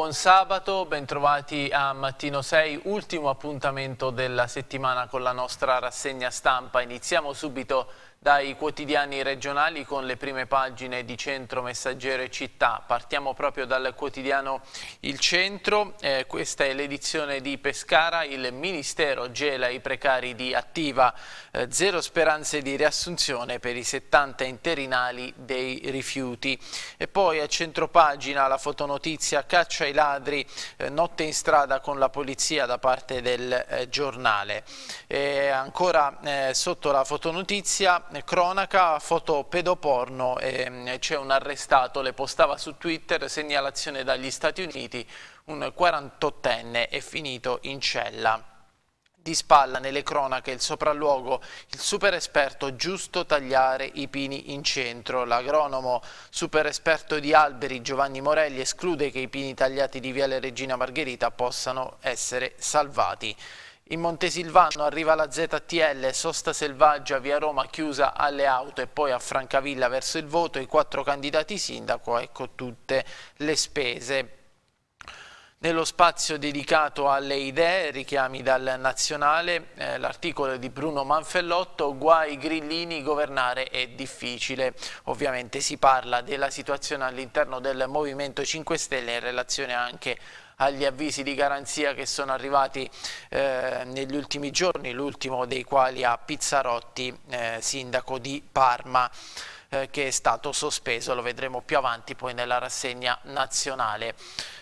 buon sabato, bentrovati a Mattino 6, ultimo appuntamento della settimana con la nostra rassegna stampa. Iniziamo subito dai quotidiani regionali con le prime pagine di Centro, Messaggero e Città. Partiamo proprio dal quotidiano Il Centro, questa è l'edizione di Pescara, il Ministero gela i precari di Attiva, zero speranze di riassunzione per i 70 interinali dei rifiuti. E poi a centropagina la fotonotizia caccia ai ladri, notte in strada con la polizia da parte del giornale. E ancora sotto la fotonotizia cronaca, foto pedoporno, c'è un arrestato, le postava su Twitter, segnalazione dagli Stati Uniti, un 48enne è finito in cella. Di spalla nelle cronache il sopralluogo, il super esperto giusto tagliare i pini in centro. L'agronomo super esperto di alberi Giovanni Morelli esclude che i pini tagliati di Viale Regina Margherita possano essere salvati. In Montesilvano arriva la ZTL, sosta selvaggia, via Roma chiusa alle auto e poi a Francavilla verso il voto, i 4 candidati sindaco, ecco tutte le spese. Nello spazio dedicato alle idee, richiami dal Nazionale, l'articolo di Bruno Manfellotto, guai grillini, governare è difficile. Ovviamente si parla della situazione all'interno del Movimento 5 Stelle in relazione anche agli avvisi di garanzia che sono arrivati negli ultimi giorni, l'ultimo dei quali a Pizzarotti, sindaco di Parma, che è stato sospeso, lo vedremo più avanti poi nella rassegna nazionale.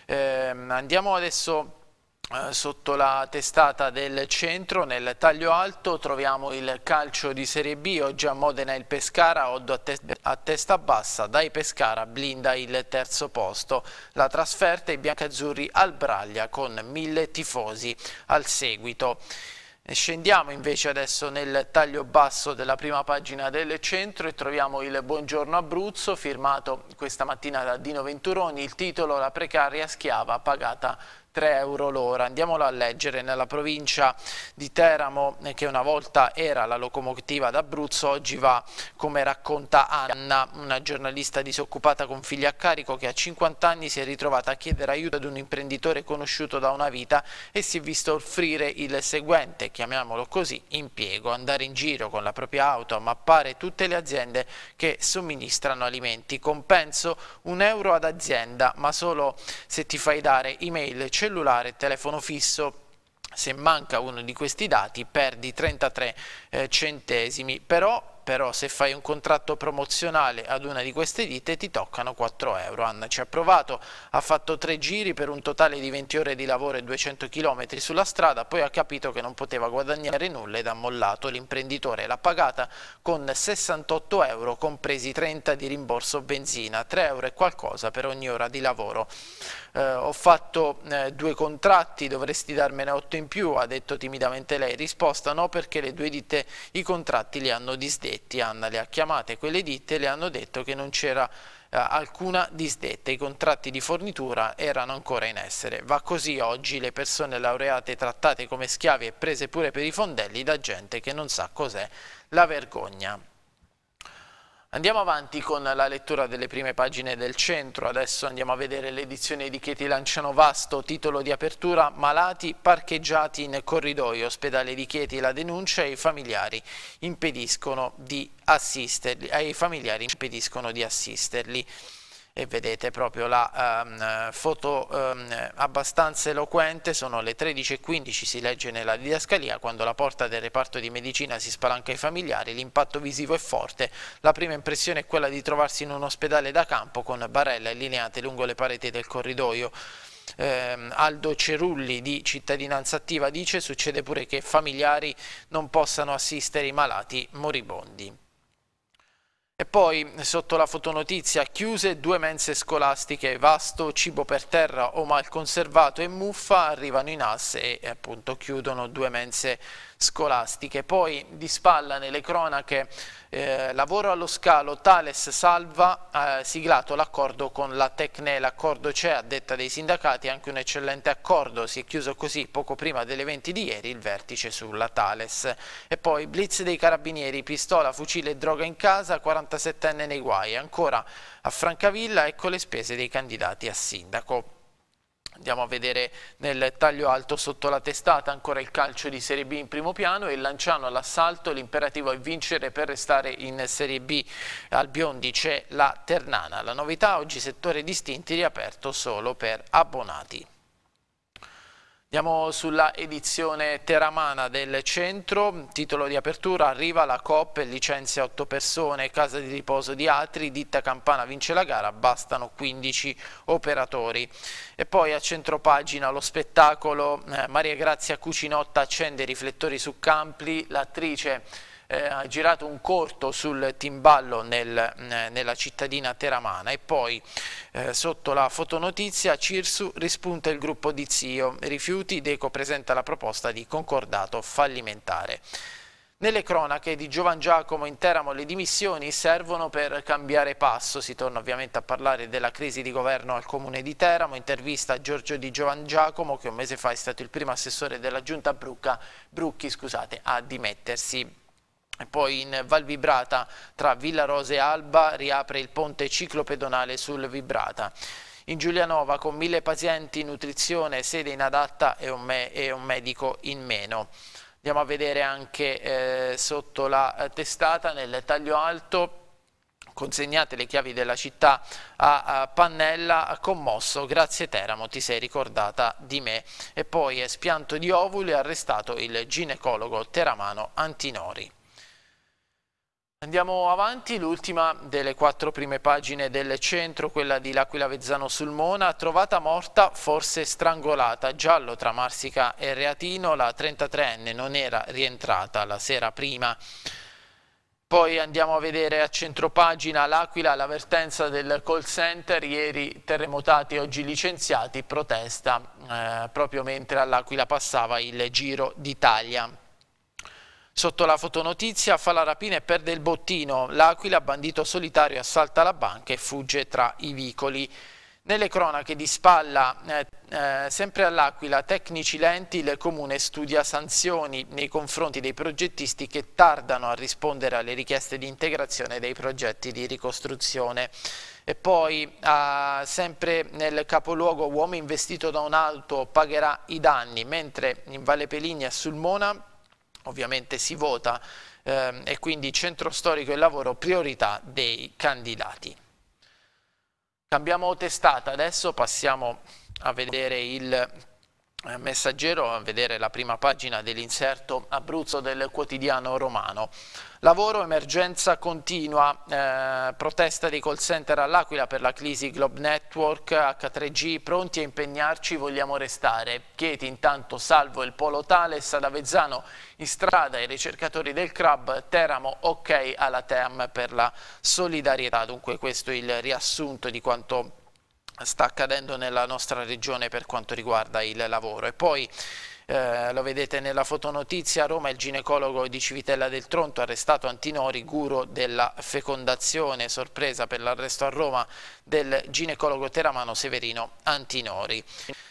Andiamo adesso sotto la testata del Centro, nel taglio alto troviamo il calcio di Serie B, oggi a Modena il Pescara, Oddo a testa bassa, dai Pescara blinda il terzo posto, la trasferta i biancazzurri al Braglia con 1000 tifosi al seguito. Scendiamo invece adesso nel taglio basso della prima pagina del Centro e troviamo il Buongiorno Abruzzo firmato questa mattina da Dino Venturoni, il titolo La precaria schiava pagata 3 euro l'ora. Andiamolo a leggere. Nella provincia di Teramo, che una volta era la locomotiva d'Abruzzo, oggi va, come racconta Anna, una giornalista disoccupata con figli a carico che a 50 anni si è ritrovata a chiedere aiuto ad un imprenditore conosciuto da una vita e si è visto offrire il seguente, chiamiamolo così, impiego: andare in giro con la propria auto a mappare tutte le aziende che somministrano alimenti. Compenso 1 euro ad azienda, ma solo se ti fai dare email, cellulare e telefono fisso. Se manca uno di questi dati perdi 33 centesimi, però se fai un contratto promozionale ad una di queste ditte ti toccano 4 euro. Anna ci ha provato, ha fatto 3 giri per un totale di 20 ore di lavoro e 200 km sulla strada, poi ha capito che non poteva guadagnare nulla ed ha mollato. L'imprenditore l'ha pagata con 68 euro, compresi 30 di rimborso benzina, 3 euro e qualcosa per ogni ora di lavoro. Ho fatto 2 contratti, dovresti darmene 8 in più, ha detto timidamente lei. Risposta: no, perché le 2 ditte i contratti li hanno disdetti. Anna le ha chiamate quelle ditte e le hanno detto che non c'era alcuna disdetta, i contratti di fornitura erano ancora in essere. Va così oggi, le persone laureate trattate come schiavi e prese pure per i fondelli da gente che non sa cos'è la vergogna. Andiamo avanti con la lettura delle prime pagine del Centro, adesso andiamo a vedere l'edizione di Chieti Lanciano Vasto, titolo di apertura: malati parcheggiati in corridoio, ospedale di Chieti, la denuncia e i familiari impediscono di assisterli, E vedete proprio la foto abbastanza eloquente, sono le 13:15, si legge nella didascalia, quando la porta del reparto di medicina si spalanca ai familiari, l'impatto visivo è forte, la prima impressione è quella di trovarsi in un ospedale da campo con barelle allineate lungo le pareti del corridoio. Aldo Cerulli di Cittadinanza Attiva dice: succede pure che familiari non possano assistere i malati moribondi. E poi sotto la fotonotizia: chiuse 2 mense scolastiche, Vasto, cibo per terra o mal conservato e muffa, arrivano in asse e appunto chiudono 2 mense scolastiche. Poi di spalla nelle cronache, lavoro allo scalo, Thales salva, siglato l'accordo con la Tecne, l'accordo c'è, a detta dei sindacati, anche un eccellente accordo, si è chiuso così poco prima delle 20 di ieri il vertice sulla Thales. E poi blitz dei carabinieri, pistola, fucile e droga in casa, 47enne nei guai. Ancora a Francavilla, ecco le spese dei candidati a sindaco. Andiamo a vedere nel taglio alto sotto la testata ancora il calcio di Serie B in primo piano e il Lanciano all'assalto, l'imperativo è vincere per restare in Serie B. Al Biondi c'è la Ternana. La novità oggi settore distinti riaperto solo per abbonati. Andiamo sulla edizione teramana del centro, titolo di apertura, arriva la Coop, licenzia 8 persone, casa di riposo di altri, ditta Campana vince la gara, bastano 15 operatori. E poi a centropagina lo spettacolo, Maria Grazia Cucinotta accende i riflettori su Campli, l'attrice ha girato un corto sul timballo nella cittadina teramana e poi sotto la fotonotizia Cirsu rispunta il gruppo di Zio, rifiuti, Deco presenta la proposta di concordato fallimentare. Nelle cronache di Giovan Giacomo in Teramo le dimissioni servono per cambiare passo, si torna ovviamente a parlare della crisi di governo al comune di Teramo, intervista a Giorgio di Giovan Giacomo che un mese fa è stato il primo assessore della giunta Brucchi a dimettersi. E poi in Val Vibrata tra Villa Rose e Alba riapre il ponte ciclopedonale sul Vibrata. In Giulianova con 1000 pazienti, nutrizione, sede inadatta e un medico in meno. Andiamo a vedere anche sotto la testata nel taglio alto. Consegnate le chiavi della città a Pannella, commosso, grazie Teramo, ti sei ricordata di me. E poi è spianto di ovuli, arrestato il ginecologo teramano Antinori. Andiamo avanti, l'ultima delle 4 prime pagine del centro, quella di L'Aquila Vezzano Sulmona, trovata morta, forse strangolata, giallo tra Marsica e Reatino, la 33enne non era rientrata la sera prima. Poi andiamo a vedere a centropagina L'Aquila, l'avvertenza del call center, ieri terremotati, oggi licenziati, protesta proprio mentre all'Aquila passava il Giro d'Italia. Sotto la fotonotizia fa la rapina e perde il bottino, l'Aquila, bandito solitario assalta la banca e fugge tra i vicoli. Nelle cronache di Spalla, sempre all'Aquila, tecnici lenti, il comune studia sanzioni nei confronti dei progettisti che tardano a rispondere alle richieste di integrazione dei progetti di ricostruzione. E poi sempre nel capoluogo uomo investito da un'auto pagherà i danni, mentre in Valle Peligna e Sulmona ovviamente si vota e quindi centro storico e lavoro priorità dei candidati. Cambiamo testata, adesso passiamo a vedere il Messaggero, a vedere la prima pagina dell'inserto Abruzzo del quotidiano romano. Lavoro, emergenza continua, protesta dei call center all'Aquila per la crisi Globe Network, H3G, pronti a impegnarci, vogliamo restare. Chieti intanto salvo il polo Thales, ad Avezzano in strada i ricercatori del CRAB, Teramo ok alla TEAM per la solidarietà. Dunque questo è il riassunto di quanto sta accadendo nella nostra regione per quanto riguarda il lavoro. E poi lo vedete nella fotonotizia, a Roma il ginecologo di Civitella del Tronto, arrestato Antinori, guru della fecondazione, sorpresa per l'arresto a Roma del ginecologo teramano Severino Antinori.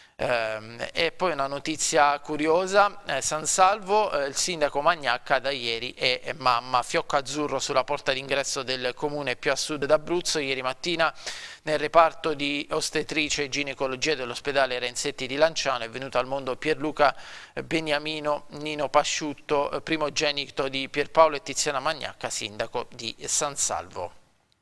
E poi una notizia curiosa, San Salvo, il sindaco Magnacca da ieri è mamma, fiocco azzurro sulla porta d'ingresso del comune più a sud d'Abruzzo. Ieri mattina nel reparto di ostetrice e ginecologia dell'ospedale Renzetti di Lanciano è venuto al mondo Pierluca Beniamino Nino Pasciutto, primogenito di Pierpaolo e Tiziana Magnacca, sindaco di San Salvo.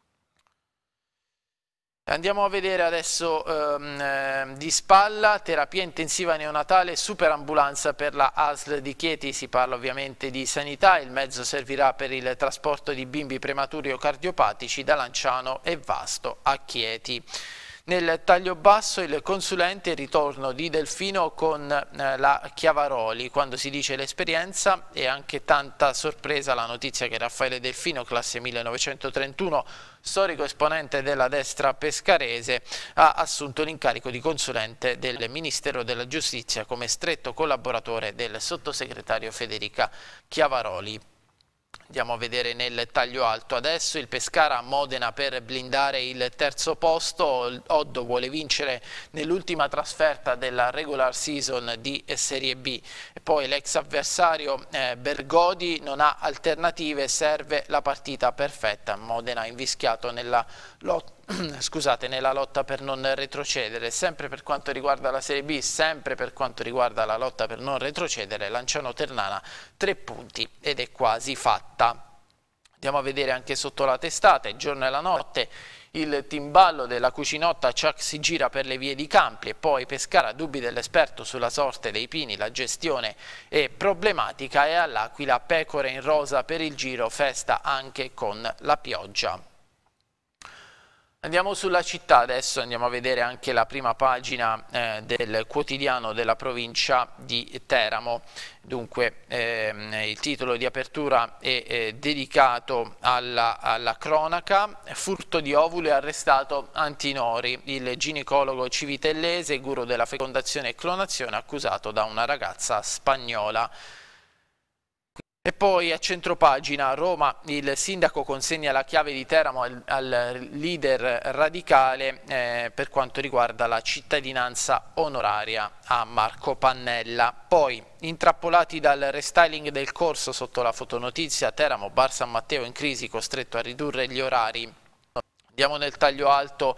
Andiamo a vedere adesso di Spalla, terapia intensiva neonatale, superambulanza per la ASL di Chieti, si parla ovviamente di sanità, il mezzo servirà per il trasporto di bimbi prematuri o cardiopatici da Lanciano e Vasto a Chieti. Nel taglio basso il consulente, il ritorno di Delfino con la Chiavaroli, quando si dice l'esperienza e anche tanta sorpresa la notizia che Raffaele Delfino, classe 1931, storico esponente della destra pescarese, ha assunto l'incarico di consulente del Ministero della Giustizia come stretto collaboratore del sottosegretario Federica Chiavaroli. Andiamo a vedere nel taglio alto adesso il Pescara a Modena per blindare il terzo posto. Oddo vuole vincere nell'ultima trasferta della regular season di Serie B. E poi l'ex avversario Bergodi non ha alternative, serve la partita perfetta. Modena invischiato nella scusate, nella lotta per non retrocedere. Sempre per quanto riguarda la Serie B, sempre per quanto riguarda la lotta per non retrocedere, Lanciano Ternana 3 punti ed è quasi fatta. Andiamo a vedere anche sotto la testata, il giorno e la notte, il timballo della Cucinotta, Ciak si gira per le vie di Campli, e poi Pescara, dubbi dell'esperto sulla sorte dei pini, la gestione è problematica, e all'Aquila pecore in rosa per il Giro, festa anche con la pioggia. Andiamo sulla città adesso, andiamo a vedere anche la prima pagina del quotidiano della provincia di Teramo. Dunque il titolo di apertura è dedicato alla cronaca. Furto di ovuli, arrestato Antinori, il ginecologo civitellese, guru della fecondazione e clonazione, accusato da una ragazza spagnola. E poi a centropagina, Roma, il sindaco consegna la chiave di Teramo al leader radicale per quanto riguarda la cittadinanza onoraria a Marco Pannella. Poi, intrappolati dal restyling del corso sotto la fotonotizia, Teramo, Bar San Matteo in crisi, costretto a ridurre gli orari. Andiamo nel taglio alto,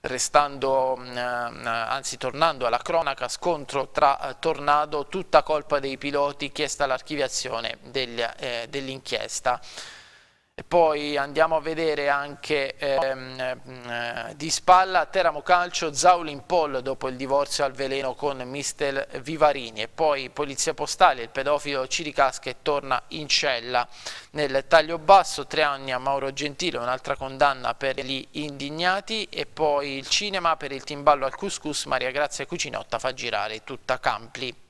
tornando alla cronaca, scontro tra Tornado, tutta colpa dei piloti, chiesta l'archiviazione dell'inchiesta. E poi andiamo a vedere anche di spalla, Teramo Calcio, Zauli in pole dopo il divorzio al veleno con mister Vivarini. E poi Polizia Postale, il pedofilo ci ricasca e torna in cella. Nel taglio basso, 3 anni a Mauro Gentile, un'altra condanna per gli indignati. E poi il cinema, per il timballo al couscous, Maria Grazia Cucinotta fa girare tutta Campli.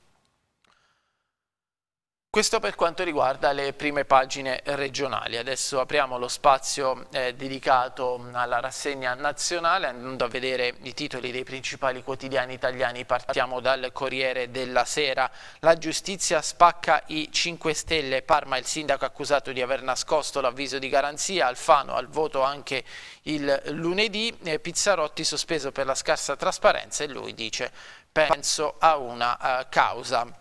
Questo per quanto riguarda le prime pagine regionali. Adesso apriamo lo spazio dedicato alla rassegna nazionale, andando a vedere i titoli dei principali quotidiani italiani. Partiamo dal Corriere della Sera. La giustizia spacca i 5 Stelle, Parma il sindaco accusato di aver nascosto l'avviso di garanzia, Alfano al voto anche il lunedì, Pizzarotti sospeso per la scarsa trasparenza, e lui dice penso a una causa.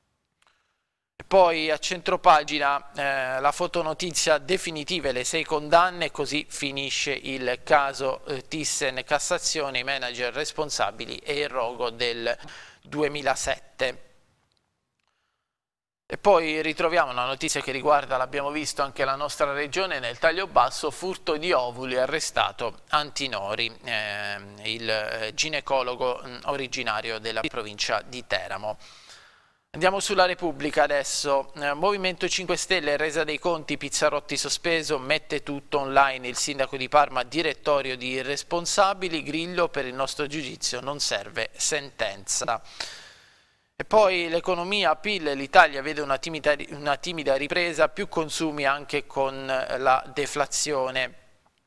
Poi a centropagina la fotonotizia definitiva, le 6 condanne, così finisce il caso Thyssen Cassazione, i manager responsabili e il rogo del 2007. E poi ritroviamo una notizia che riguarda, l'abbiamo visto, anche la nostra regione nel taglio basso, furto di ovuli, arrestato Antinori, il ginecologo originario della provincia di Teramo. Andiamo sulla Repubblica adesso. Movimento 5 Stelle, resa dei conti, Pizzarotti sospeso, mette tutto online, il sindaco di Parma, direttorio di responsabili, Grillo, per il nostro giudizio non serve sentenza. E poi l'economia, PIL, l'Italia vede una timida ripresa, più consumi anche con la deflazione.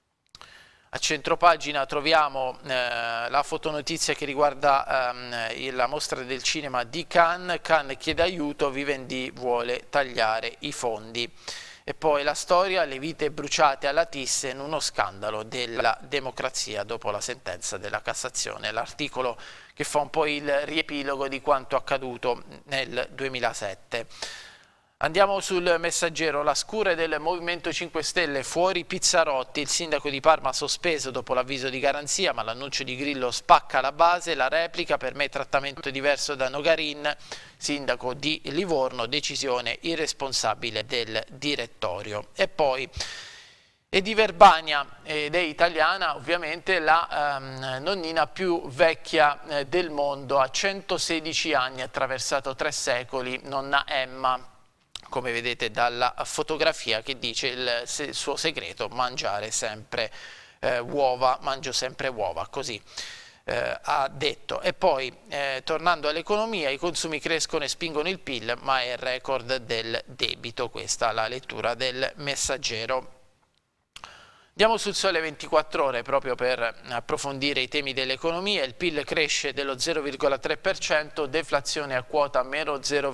A centropagina troviamo la fotonotizia che riguarda la mostra del cinema di Cannes. Cannes chiede aiuto, Vivendi vuole tagliare i fondi. E poi la storia, le vite bruciate alla Thyssen, uno scandalo della democrazia dopo la sentenza della Cassazione. L'articolo che fa un po' il riepilogo di quanto accaduto nel 2007. Andiamo sul Messaggero, la scure del Movimento 5 Stelle, fuori Pizzarotti, il sindaco di Parma sospeso dopo l'avviso di garanzia, ma l'annuncio di Grillo spacca la base, la replica, per me trattamento diverso da Nogarin, sindaco di Livorno, decisione irresponsabile del direttorio. E poi è di Verbania ed è italiana, ovviamente, la nonnina più vecchia del mondo, ha 116 anni, ha attraversato 3 secoli, nonna Emma, come vedete dalla fotografia, che dice il suo segreto: mangiare sempre uova, mangio sempre uova, così ha detto. E poi tornando all'economia, i consumi crescono e spingono il PIL, ma è il record del debito. Questa è la lettura del Messaggero. Andiamo sul Sole 24 Ore proprio per approfondire i temi dell'economia. Il PIL cresce dello 0,3%, deflazione a quota meno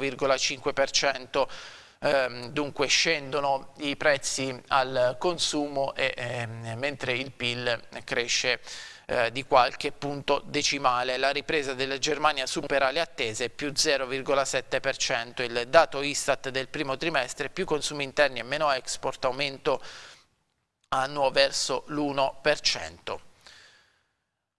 0,5%. Dunque scendono i prezzi al consumo mentre il PIL cresce di qualche punto decimale. La ripresa della Germania supera le attese, più 0,7%. Il dato Istat del primo trimestre, più consumi interni e meno export, aumento annuo verso l'1%.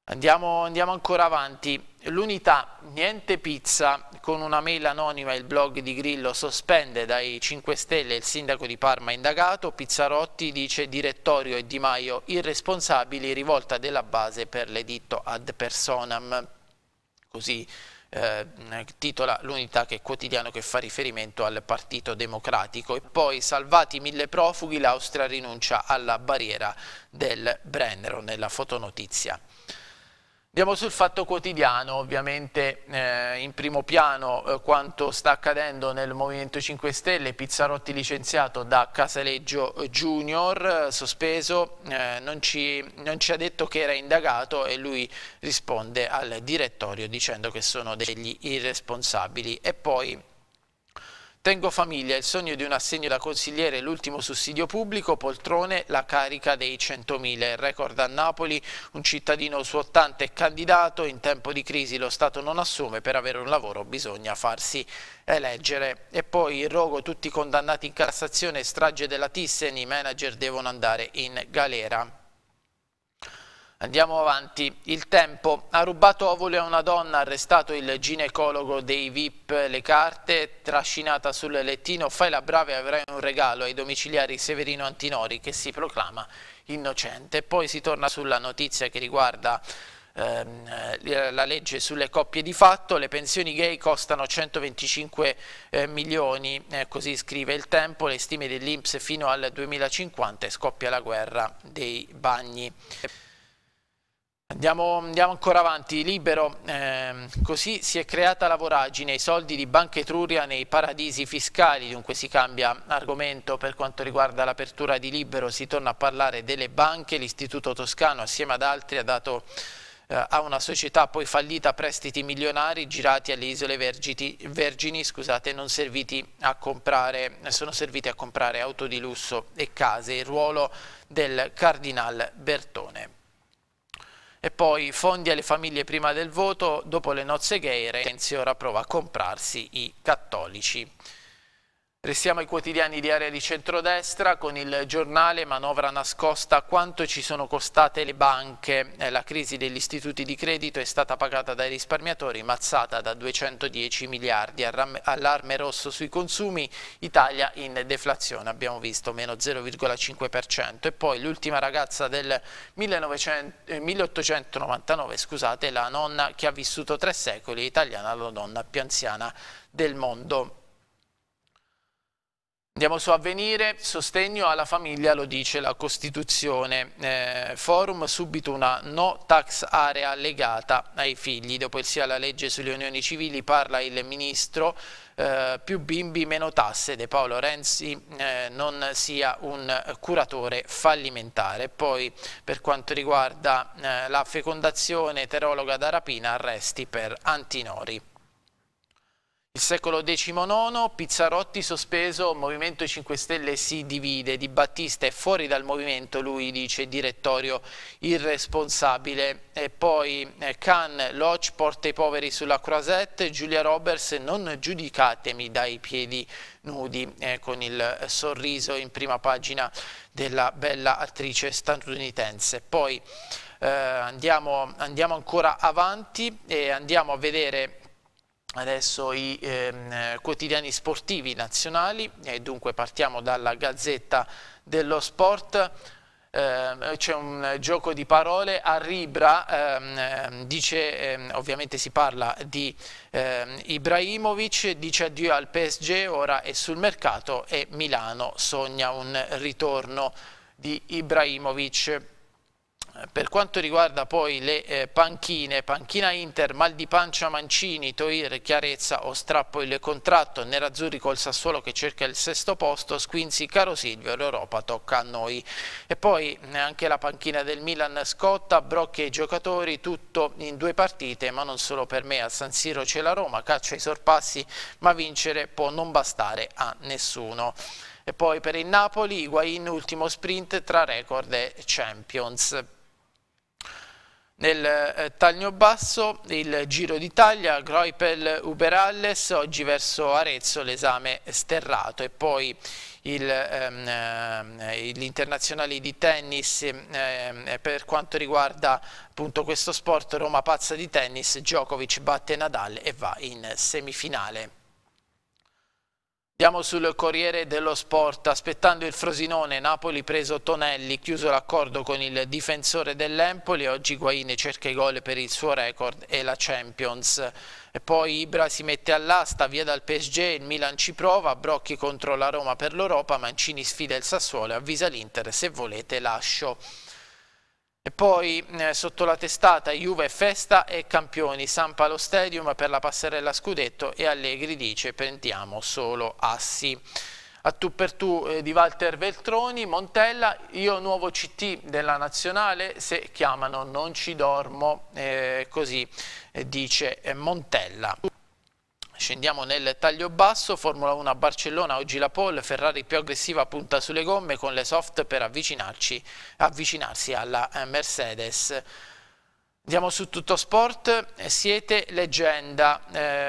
Andiamo ancora avanti. L'Unità, niente pizza, con una mail anonima il blog di Grillo sospende dai 5 Stelle il sindaco di Parma indagato, Pizzarotti dice direttorio e Di Maio irresponsabili, rivolta della base per l'editto ad personam. Così titola l'Unità, che è quotidiano che fa riferimento al Partito Democratico. E poi salvati 1000 profughi, l'Austria rinuncia alla barriera del Brennero, nella fotonotizia. Andiamo sul Fatto Quotidiano, ovviamente in primo piano quanto sta accadendo nel Movimento 5 Stelle, Pizzarotti licenziato da Casaleggio Junior, sospeso, non ci ha detto che era indagato e lui risponde al direttorio dicendo che sono degli irresponsabili. E poi Tengo famiglia, il sogno di un assegno da consigliere, l'ultimo sussidio pubblico, poltrone, la carica dei 100.000, il record a Napoli, un cittadino su 80 è candidato, in tempo di crisi lo Stato non assume, per avere un lavoro bisogna farsi eleggere. E poi il rogo, tutti condannati in Cassazione, strage della Thyssen, i manager devono andare in galera. Andiamo avanti. Il Tempo, ha rubato ovuli a una donna, arrestato il ginecologo dei VIP, le carte, trascinata sul lettino, fai la brava e avrai un regalo, ai domiciliari Severino Antinori che si proclama innocente. Poi si torna sulla notizia che riguarda la legge sulle coppie di fatto, le pensioni gay costano 125 milioni, così scrive il Tempo, le stime dell'Inps fino al 2050 e scoppia la guerra dei bagni. Andiamo ancora avanti. Libero, così si è creata la voragine, i soldi di Banca Etruria nei paradisi fiscali, dunque si cambia argomento per quanto riguarda l'apertura di Libero, si torna a parlare delle banche, l'Istituto Toscano assieme ad altri ha dato a una società poi fallita prestiti milionari girati alle Isole Vergini, scusate, non serviti a comprare, sono serviti a comprare auto di lusso e case, il ruolo del Cardinal Bertone. E poi fondi alle famiglie prima del voto, dopo le nozze gay Renzi ora prova a comprarsi i cattolici. Restiamo ai quotidiani di area di centrodestra con il Giornale, manovra nascosta, quanto ci sono costate le banche, la crisi degli istituti di credito è stata pagata dai risparmiatori, mazzata da 210 miliardi, allarme rosso sui consumi, Italia in deflazione, abbiamo visto meno 0,5%. E poi l'ultima ragazza del 1899, scusate, la nonna che ha vissuto 3 secoli, italiana, la donna più anziana del mondo. Andiamo su Avvenire, sostegno alla famiglia lo dice la Costituzione, forum subito una no tax area legata ai figli, dopo il sì alla legge sulle unioni civili parla il ministro, più bimbi meno tasse, De Paolo Renzi non sia un curatore fallimentare. Poi per quanto riguarda la fecondazione eterologa da rapina, arresti per Antinori. Il secolo XIX, Pizzarotti sospeso, Movimento 5 Stelle si divide, Di Battista è fuori dal movimento, lui dice direttorio irresponsabile. E poi Khan, Lodge porta i poveri sulla croisette, Giulia Roberts, non giudicatemi dai piedi nudi, con il sorriso in prima pagina della bella attrice statunitense. Poi andiamo ancora avanti e andiamo a vedere adesso i quotidiani sportivi nazionali, e dunque partiamo dalla Gazzetta dello Sport. C'è un gioco di parole, a Ribra dice, ovviamente si parla di Ibrahimovic, dice addio al PSG, ora è sul mercato e Milano sogna un ritorno di Ibrahimovic. Per quanto riguarda poi le panchine, panchina Inter, mal di pancia Mancini, Toir, chiarezza o strappo il contratto, nerazzurri col Sassuolo che cerca il 6° posto, Squinzi, caro Silvio, l'Europa tocca a noi. E poi anche la panchina del Milan scotta, Brocchi ai giocatori, tutto in 2 partite, ma non solo per me, a San Siro c'è la Roma, caccia i sorpassi, ma vincere può non bastare a nessuno. E poi per il Napoli, Higuain, ultimo sprint tra record e Champions. Nel taglio basso il Giro d'Italia, Greupel Uberalles, oggi verso Arezzo l'esame sterrato, e poi gli internazionali di tennis per quanto riguarda appunto questo sport. Roma pazza di tennis, Djokovic batte Nadal e va in semifinale. Andiamo sul Corriere dello Sport. Aspettando il Frosinone, Napoli preso Tonelli, chiuso l'accordo con il difensore dell'Empoli. Oggi Higuaín cerca i gol per il suo record e la Champions. E poi Ibra si mette all'asta, via dal PSG, il Milan ci prova, Brocchi contro la Roma per l'Europa, Mancini sfida il Sassuolo e avvisa l'Inter: se volete lascio. E poi sotto la testata Juve festa e campioni, Sampa allo Stadium per la passerella scudetto e Allegri dice: prendiamo solo assi. A tu per tu di Walter Veltroni, Montella, io nuovo CT della Nazionale, se chiamano non ci dormo, così dice Montella. Scendiamo nel taglio basso, Formula 1 a Barcellona, oggi la pole, Ferrari più aggressiva punta sulle gomme con le soft per avvicinarsi alla Mercedes. Andiamo su Tutto Sport, siete leggenda,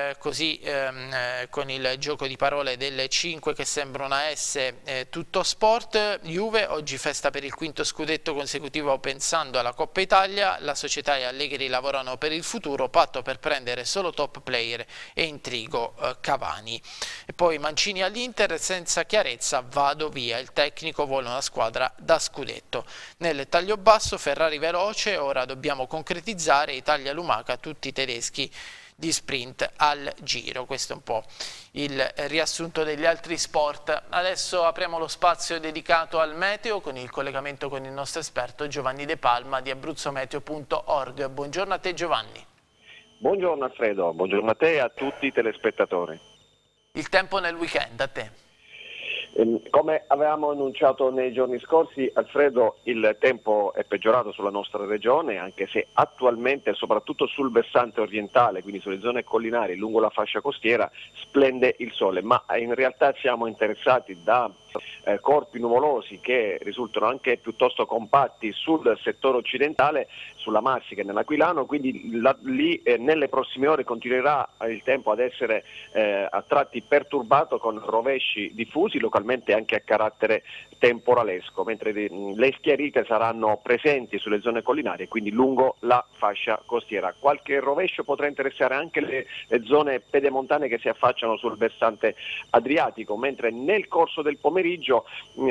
con il gioco di parole delle 5 che sembra una S, Tutto Sport, Juve, oggi festa per il quinto scudetto consecutivo pensando alla Coppa Italia, la società e Allegri lavorano per il futuro, patto per prendere solo top player e intrigo Cavani. E poi Mancini all'Inter, senza chiarezza vado via, il tecnico vuole una squadra da scudetto. Nel taglio basso Ferrari veloce, ora dobbiamo concretizzare, Italia-Lumaca, tutti i tedeschi di sprint al Giro. Questo è un po' il riassunto degli altri sport. Adesso apriamo lo spazio dedicato al meteo con il collegamento con il nostro esperto Giovanni De Palma di AbruzzoMeteo.org. Buongiorno a te Giovanni. Buongiorno Alfredo, buongiorno a te e a tutti i telespettatori. Il tempo nel weekend, a te. Come avevamo annunciato nei giorni scorsi, Alfredo, il tempo è peggiorato sulla nostra regione, anche se attualmente, soprattutto sul versante orientale, quindi sulle zone collinari lungo la fascia costiera, splende il sole, ma in realtà siamo interessati da corpi nuvolosi che risultano anche piuttosto compatti sul settore occidentale, sulla Marsica e nell'Aquilano, quindi lì nelle prossime ore continuerà il tempo ad essere a tratti perturbato con rovesci diffusi, localmente anche a carattere temporalesco, mentre le schiarite saranno presenti sulle zone collinari e quindi lungo la fascia costiera. Qualche rovescio potrà interessare anche le zone pedemontane che si affacciano sul versante adriatico, mentre nel corso del pomeriggio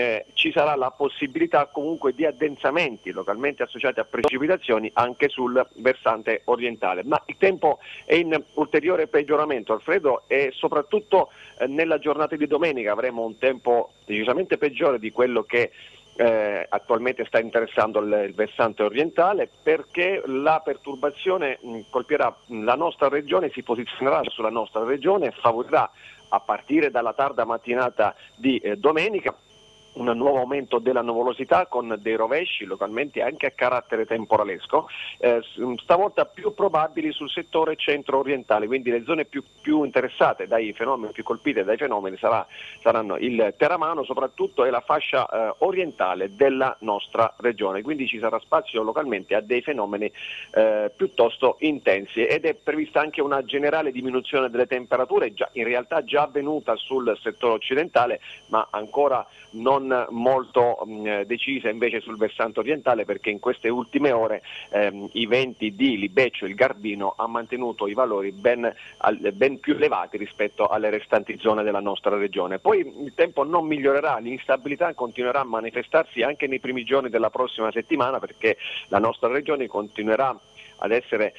ci sarà la possibilità comunque di addensamenti localmente associati a precipitazioni anche sul versante orientale. Ma il tempo è in ulteriore peggioramento, Alfredo, e soprattutto nella giornata di domenica avremo un tempo decisamente peggiore di quello che attualmente sta interessando il versante orientale, perché la perturbazione colpirà la nostra regione, si posizionerà sulla nostra regione e favorirà a partire dalla tarda mattinata di domenica un nuovo aumento della nuvolosità con dei rovesci localmente anche a carattere temporalesco, stavolta più probabili sul settore centro-orientale, quindi le zone più interessate dai fenomeni, più colpite dai fenomeni saranno il Teramano soprattutto e la fascia orientale della nostra regione, quindi ci sarà spazio localmente a dei fenomeni piuttosto intensi ed è prevista anche una generale diminuzione delle temperature, in realtà già avvenuta sul settore occidentale, ma ancora non molto decisa invece sul versante orientale, perché in queste ultime ore i venti di Libeccio e il Garbino ha mantenuto i valori ben più elevati rispetto alle restanti zone della nostra regione. Poi il tempo non migliorerà, l'instabilità continuerà a manifestarsi anche nei primi giorni della prossima settimana, perché la nostra regione continuerà ad essere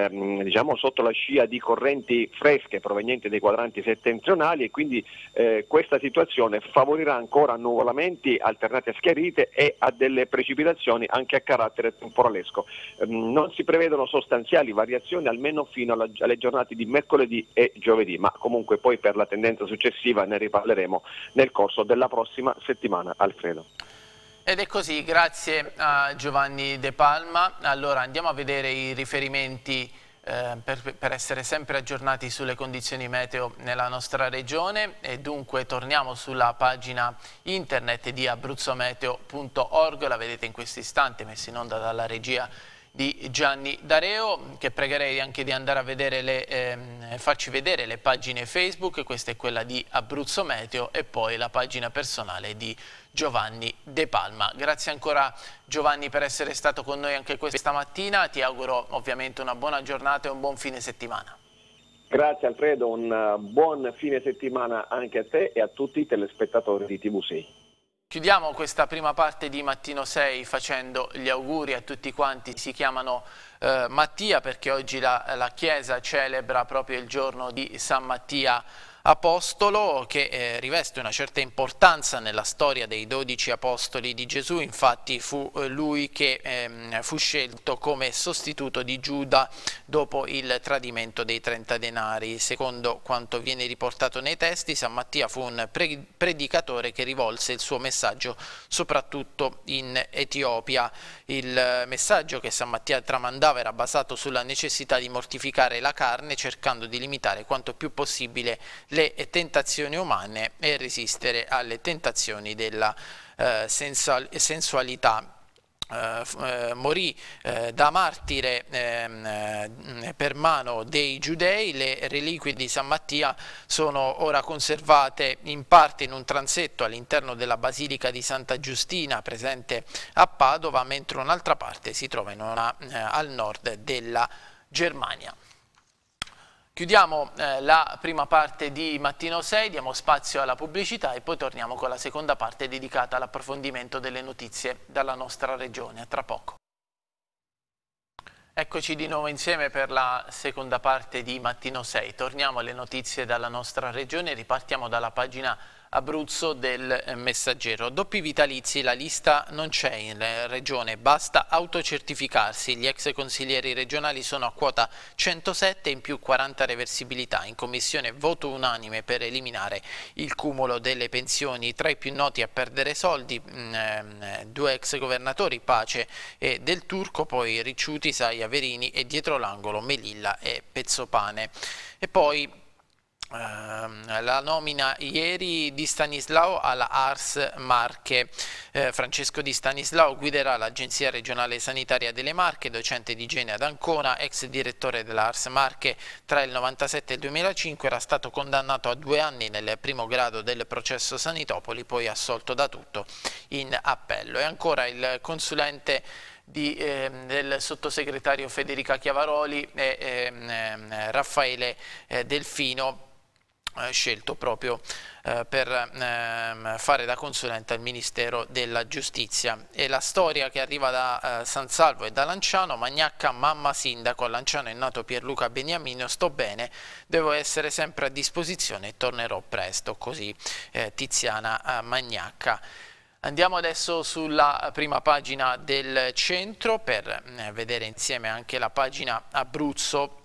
sotto la scia di correnti fresche provenienti dai quadranti settentrionali e quindi questa situazione favorirà ancora nuvolamenti alternati a schiarite e a delle precipitazioni anche a carattere temporalesco. Non si prevedono sostanziali variazioni almeno fino alle giornate di mercoledì e giovedì, ma comunque poi per la tendenza successiva ne riparleremo nel corso della prossima settimana, Alfredo. Ed è così, grazie a Giovanni De Palma. Allora andiamo a vedere i riferimenti per essere sempre aggiornati sulle condizioni meteo nella nostra regione e dunque torniamo sulla pagina internet di AbruzzoMeteo.org, la vedete in questo istante messa in onda dalla regia di Gianni Dareo, che pregherei anche di andare a vedere farci vedere le pagine Facebook. Questa è quella di Abruzzo Meteo e poi la pagina personale di Giovanni De Palma. Grazie ancora Giovanni per essere stato con noi anche questa mattina, ti auguro ovviamente una buona giornata e un buon fine settimana. Grazie Alfredo, un buon fine settimana anche a te e a tutti i telespettatori di TV6. Chiudiamo questa prima parte di Mattino 6 facendo gli auguri a tutti quanti si chiamano Mattia, perché oggi la Chiesa celebra proprio il giorno di San Mattia Apostolo, che riveste una certa importanza nella storia dei 12 apostoli di Gesù. Infatti fu lui che fu scelto come sostituto di Giuda dopo il tradimento dei 30 denari. Secondo quanto viene riportato nei testi, San Mattia fu un predicatore che rivolse il suo messaggio soprattutto in Etiopia. Il messaggio che San Mattia tramandava era basato sulla necessità di mortificare la carne, cercando di limitare quanto più possibile le tentazioni umane e resistere alle tentazioni della sensualità. Morì da martire per mano dei giudei. Le reliquie di San Mattia sono ora conservate in parte in un transetto all'interno della Basilica di Santa Giustina presente a Padova, mentre un'altra parte si trova al nord della Germania. Chiudiamo la prima parte di Mattino 6, diamo spazio alla pubblicità e poi torniamo con la seconda parte dedicata all'approfondimento delle notizie dalla nostra regione. A tra poco. Eccoci di nuovo insieme per la seconda parte di Mattino 6. Torniamo alle notizie dalla nostra regione e ripartiamo dalla pagina Abruzzo del Messaggero. Doppi vitalizi, la lista non c'è in regione, basta autocertificarsi. Gli ex consiglieri regionali sono a quota 107 in più 40 reversibilità. In commissione voto unanime per eliminare il cumulo delle pensioni. Tra i più noti a perdere soldi, due ex governatori, Pace e Del Turco, poi Ricciuti, Saia, Verini e dietro l'angolo Melilla e Pezzopane. E poi la nomina ieri di Stanislao alla Ars Marche. Francesco Di Stanislao guiderà l'Agenzia Regionale Sanitaria delle Marche, docente di igiene ad Ancona, ex direttore della Ars Marche tra il 1997 e il 2005, era stato condannato a 2 anni nel primo grado del processo Sanitopoli, poi assolto da tutto in appello. E ancora il consulente del sottosegretario Federica Chiavaroli e Raffaele Delfino, scelto proprio per fare da consulente al Ministero della Giustizia. E la storia che arriva da San Salvo e da Lanciano: Magnacca, mamma sindaco, a Lanciano è nato Pierluca Beniamino, sto bene, devo essere sempre a disposizione e tornerò presto, così Tiziana Magnacca. Andiamo adesso sulla prima pagina del centro per vedere insieme anche la pagina Abruzzo.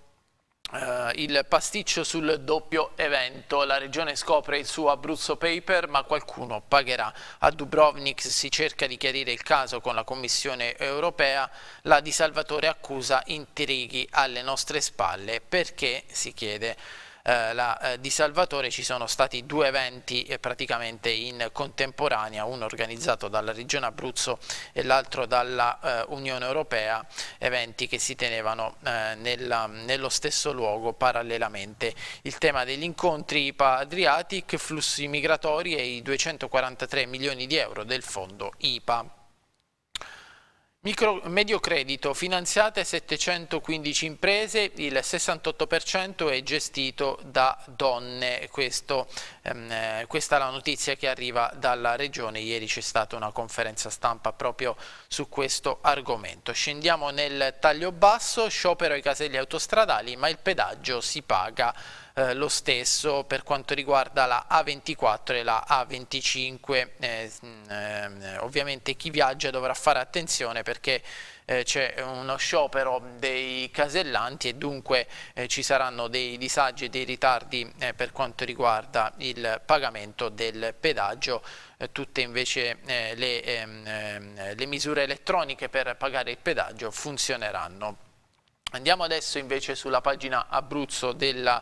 Il pasticcio sul doppio evento, la regione scopre il suo Abruzzo Paper ma qualcuno pagherà. A Dubrovnik si cerca di chiarire il caso con la Commissione europea, la Di Salvatore accusa intrighi alle nostre spalle. Perché, si chiede la Di Salvatore, ci sono stati 2 eventi praticamente in contemporanea, uno organizzato dalla Regione Abruzzo e l'altro dalla Unione Europea, eventi che si tenevano nello stesso luogo parallelamente. Il tema degli incontri IPA Adriatic, flussi migratori e i 243 milioni di euro del fondo IPA. Medio credito, finanziate 715 imprese, il 68% è gestito da donne. Questa è la notizia che arriva dalla regione. Ieri c'è stata una conferenza stampa proprio su questo argomento. Scendiamo nel taglio basso, sciopero ai caselli autostradali ma il pedaggio si paga lo stesso per quanto riguarda la A24 e la A25. Ovviamente chi viaggia dovrà fare attenzione perché c'è uno sciopero dei casellanti e dunque ci saranno dei disagi e dei ritardi per quanto riguarda il pagamento del pedaggio. Tutte invece le misure elettroniche per pagare il pedaggio funzioneranno. Andiamo adesso invece sulla pagina Abruzzo della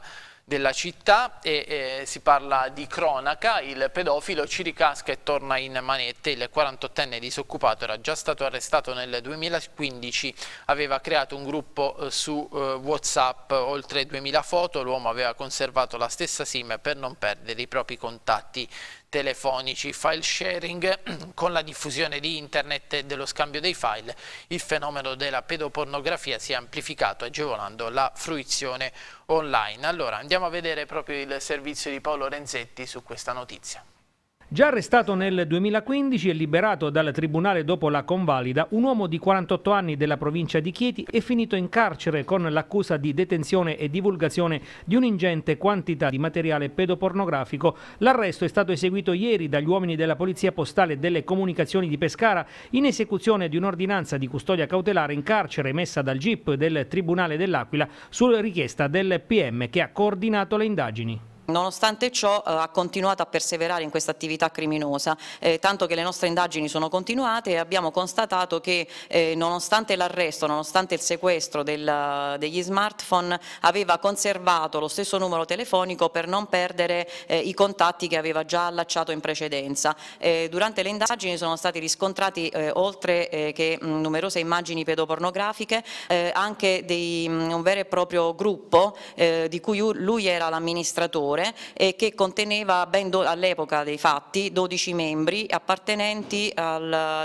della città e si parla di cronaca. Il pedofilo ci ricasca e torna in manette. Il 48enne disoccupato era già stato arrestato nel 2015, aveva creato un gruppo su WhatsApp, oltre 2000 foto, l'uomo aveva conservato la stessa SIM per non perdere i propri contatti telefonici. File sharing: con la diffusione di internet e dello scambio dei file, il fenomeno della pedopornografia si è amplificato, agevolando la fruizione online. Allora andiamo a vedere proprio il servizio di Paolo Renzetti su questa notizia. Già arrestato nel 2015 e liberato dal tribunale dopo la convalida, un uomo di 48 anni della provincia di Chieti è finito in carcere con l'accusa di detenzione e divulgazione di un'ingente quantità di materiale pedopornografico. L'arresto è stato eseguito ieri dagli uomini della Polizia Postale e delle Comunicazioni di Pescara in esecuzione di un'ordinanza di custodia cautelare in carcere emessa dal GIP del Tribunale dell'Aquila su richiesta del PM che ha coordinato le indagini. Nonostante ciò ha continuato a perseverare in questa attività criminosa, tanto che le nostre indagini sono continuate e abbiamo constatato che nonostante l'arresto, nonostante il sequestro degli smartphone, aveva conservato lo stesso numero telefonico per non perdere i contatti che aveva già allacciato in precedenza. Durante le indagini sono stati riscontrati oltre che numerose immagini pedopornografiche anche un vero e proprio gruppo di cui lui era l'amministratore, e che conteneva all'epoca dei fatti 12 membri appartenenti a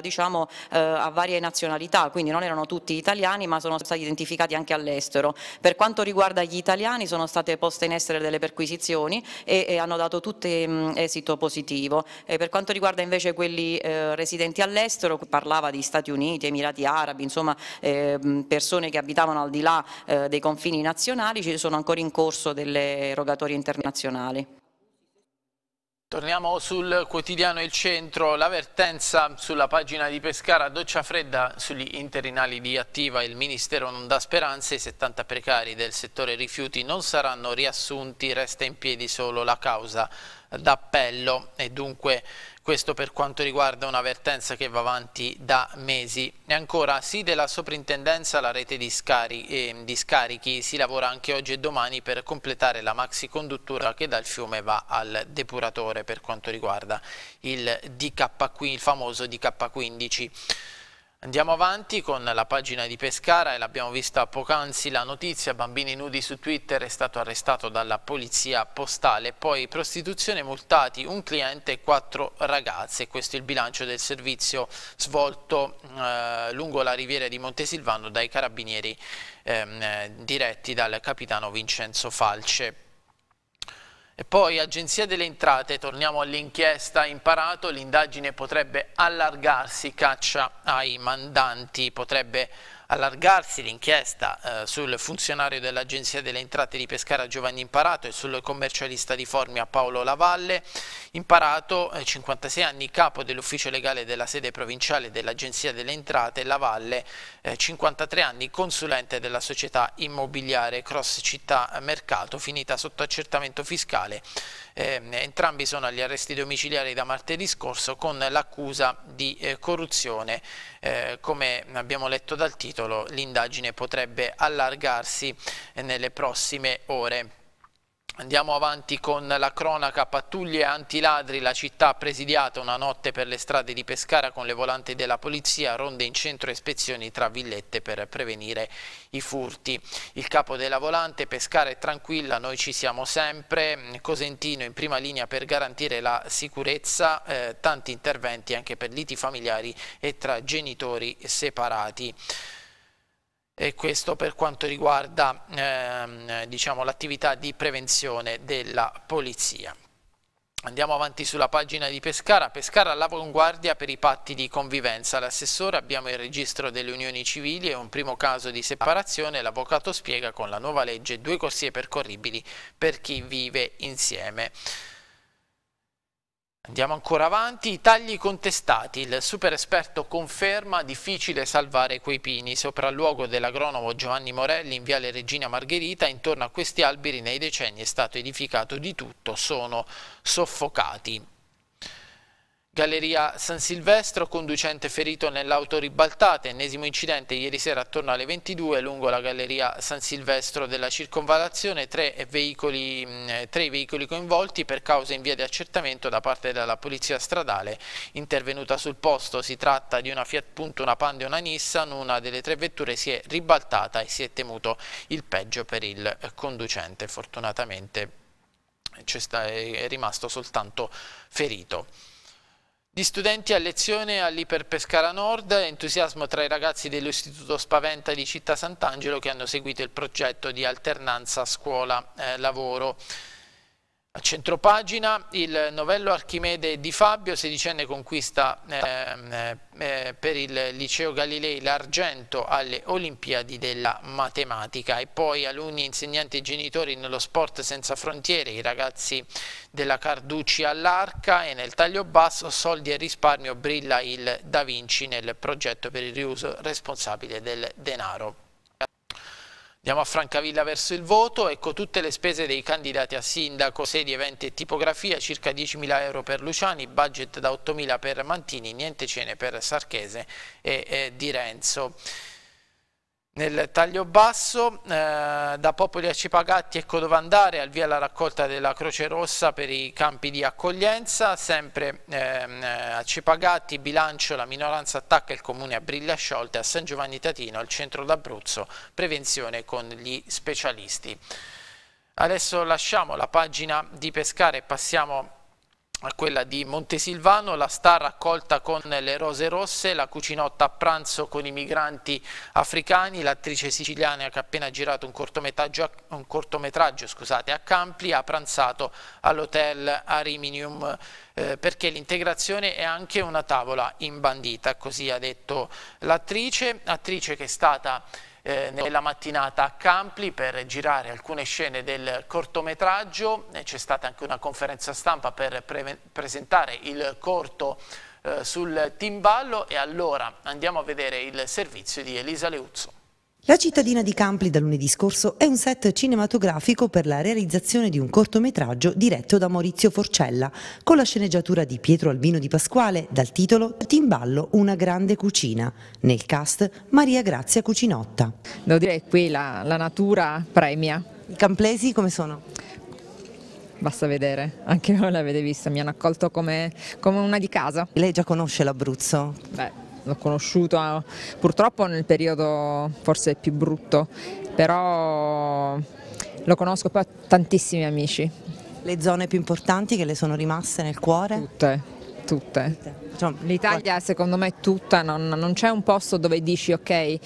varie nazionalità, quindi non erano tutti italiani ma sono stati identificati anche all'estero. Per quanto riguarda gli italiani sono state poste in essere delle perquisizioni e hanno dato tutte esito positivo. Per quanto riguarda invece quelli residenti all'estero, parlava di Stati Uniti, Emirati Arabi, insomma persone che abitavano al di là dei confini nazionali, ci sono ancora in corso delle rogatorie internazionali. Torniamo sul quotidiano Il Centro, l'avvertenza sulla pagina di Pescara: doccia fredda sugli interinali di Attiva, il Ministero non dà speranze, i 70 precari del settore rifiuti non saranno riassunti, resta in piedi solo la causa d'appello. E dunque questo per quanto riguarda un'avvertenza che va avanti da mesi. E ancora, sì della soprintendenza alla rete di scarichi, si lavora anche oggi e domani per completare la maxiconduttura che dal fiume va al depuratore per quanto riguarda il famoso DK15. Andiamo avanti con la pagina di Pescara e l'abbiamo vista poc'anzi la notizia: bambini nudi su Twitter, è stato arrestato dalla polizia postale, poi prostituzione, multati un cliente e 4 ragazze. Questo è il bilancio del servizio svolto lungo la riviera di Montesilvano dai carabinieri diretti dal capitano Vincenzo Falce. E poi Agenzia delle Entrate, torniamo all'inchiesta Imparato, l'indagine potrebbe allargarsi, caccia ai mandanti, potrebbe allargarsi l'inchiesta sul funzionario dell'Agenzia delle Entrate di Pescara Giovanni Imparato e sul commercialista di Formia Paolo Lavalle. Imparato, 56 anni, capo dell'ufficio legale della sede provinciale dell'Agenzia delle Entrate; Lavalle, 53 anni, consulente della società immobiliare Cross Città Mercato, finita sotto accertamento fiscale. Entrambi sono agli arresti domiciliari da martedì scorso con l'accusa di corruzione. Come abbiamo letto dal titolo, l'indagine potrebbe allargarsi nelle prossime ore. Andiamo avanti con la cronaca: pattuglie antiladri, la città ha presidiato una notte per le strade di Pescara con le volanti della polizia, ronde in centro e ispezioni tra villette per prevenire i furti. Il capo della volante: Pescara è tranquilla, noi ci siamo sempre. Cosentino in prima linea per garantire la sicurezza, tanti interventi anche per liti familiari e tra genitori separati. E questo per quanto riguarda l'attività di prevenzione della polizia. Andiamo avanti sulla pagina di Pescara. Pescara all'avanguardia per i patti di convivenza. L'assessore: abbiamo il registro delle unioni civili e un primo caso di separazione. L'avvocato spiega: con la nuova legge 2 corsie percorribili per chi vive insieme. Andiamo ancora avanti, i tagli contestati, il super esperto conferma difficile salvare quei pini, sopralluogo dell'agronomo Giovanni Morelli in viale Regina Margherita, intorno a questi alberi nei decenni è stato edificato di tutto, sono soffocati. Galleria San Silvestro, conducente ferito nell'auto ribaltata, ennesimo incidente ieri sera attorno alle 22 lungo la Galleria San Silvestro della circonvallazione, tre i veicoli coinvolti per cause in via di accertamento da parte della polizia stradale intervenuta sul posto. Si tratta di una Fiat Punto, una Panda e una Nissan, una delle tre vetture si è ribaltata e si è temuto il peggio per il conducente, fortunatamente è rimasto soltanto ferito. Gli studenti a lezione all'Iperpescara Nord, entusiasmo tra i ragazzi dell'Istituto Spaventa di Città Sant'Angelo che hanno seguito il progetto di alternanza scuola-lavoro. A centropagina il novello Archimede di Fabio, sedicenne, conquista per il Liceo Galilei l'argento alle Olimpiadi della Matematica. E poi alunni, insegnanti e genitori nello sport senza frontiere, i ragazzi della Carducci all'Arca. E nel taglio basso soldi e risparmio, brilla il Da Vinci nel progetto per il riuso responsabile del denaro. Andiamo a Francavilla verso il voto, ecco tutte le spese dei candidati a sindaco, sedi, eventi e tipografia, circa 10.000 euro per Luciani, budget da 8.000 per Mantini, niente cene per Sarchese e Di Renzo. Nel taglio basso, da Popoli a Cipagatti, ecco dove andare, al via la raccolta della Croce Rossa per i campi di accoglienza, sempre a Cipagatti, bilancio, la minoranza attacca il comune a briglie sciolte, a San Giovanni Tatino, al centro d'Abruzzo, prevenzione con gli specialisti. Adesso lasciamo la pagina di Pescara e passiamo a quella di Montesilvano, la star raccolta con le rose rosse, la cucinotta a pranzo con i migranti africani, l'attrice siciliana che ha appena girato un cortometraggio a Campli ha pranzato all'hotel Ariminium perché l'integrazione è anche una tavola imbandita, così ha detto l'attrice che è stata nella mattinata a Campli per girare alcune scene del cortometraggio. C'è stata anche una conferenza stampa per presentare il corto sul timballo e allora andiamo a vedere il servizio di Elisa Leuzzo. La cittadina di Campli da lunedì scorso è un set cinematografico per la realizzazione di un cortometraggio diretto da Maurizio Forcella, con la sceneggiatura di Pietro Albino Di Pasquale, dal titolo Timballo, una grande cucina. Nel cast Maria Grazia Cucinotta. Devo dire che qui la natura premia. I camplesi come sono? Basta vedere, anche voi l'avete vista, mi hanno accolto come una di casa. Lei già conosce l'Abruzzo? Beh, l'ho conosciuto purtroppo nel periodo forse più brutto, però lo conosco, poi ho tantissimi amici. Le zone più importanti che le sono rimaste nel cuore? Tutte. L'Italia secondo me è tutta, non c'è un posto dove dici ok,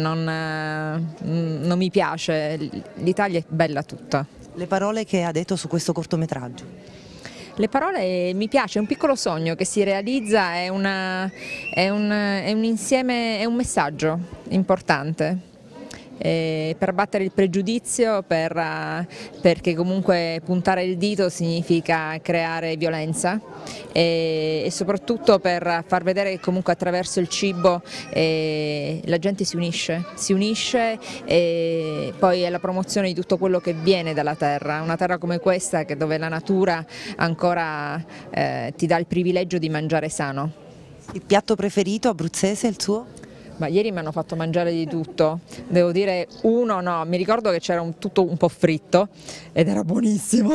non mi piace, l'Italia è bella tutta. Le parole che ha detto su questo cortometraggio? Le parole, mi piace, è un piccolo sogno che si realizza, è un insieme, è un messaggio importante. Per battere il pregiudizio, perché comunque puntare il dito significa creare violenza e soprattutto per far vedere che comunque attraverso il cibo la gente si unisce e poi è la promozione di tutto quello che viene dalla terra, una terra come questa dove la natura ancora ti dà il privilegio di mangiare sano. Il piatto preferito abruzzese è il suo? Ma ieri mi hanno fatto mangiare di tutto, devo dire mi ricordo che c'era tutto un po' fritto ed era buonissimo.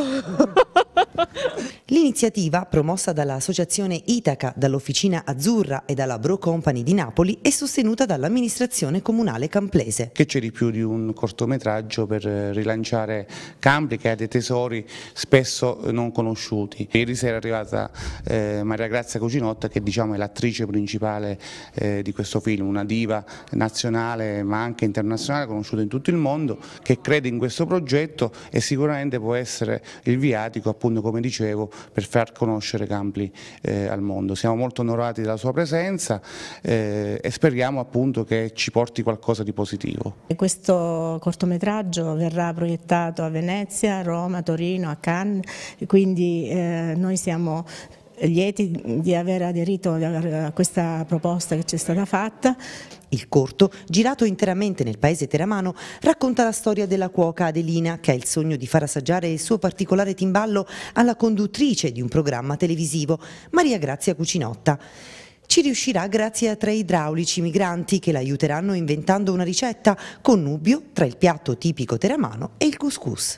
L'iniziativa, promossa dall'associazione Itaca, dall'Officina Azzurra e dalla Bro Company di Napoli, è sostenuta dall'amministrazione comunale camplese. Che c'è di più di un cortometraggio per rilanciare Campli, che ha dei tesori spesso non conosciuti. Ieri sera è arrivata Maria Grazia Cucinotta, che diciamo è l'attrice principale di questo film, una diva nazionale ma anche internazionale, conosciuta in tutto il mondo, che crede in questo progetto e sicuramente può essere il viatico, appunto come dicevo, per far conoscere Campli al mondo. Siamo molto onorati della sua presenza e speriamo appunto che ci porti qualcosa di positivo. Questo cortometraggio verrà proiettato a Venezia, a Roma, a Torino, a Cannes, quindi noi siamo lieti di aver aderito a questa proposta che ci è stata fatta. Il corto, girato interamente nel paese teramano, racconta la storia della cuoca Adelina, che ha il sogno di far assaggiare il suo particolare timballo alla conduttrice di un programma televisivo, Maria Grazia Cucinotta. Ci riuscirà grazie a 3 idraulici migranti che l'aiuteranno inventando una ricetta connubio tra il piatto tipico teramano e il couscous.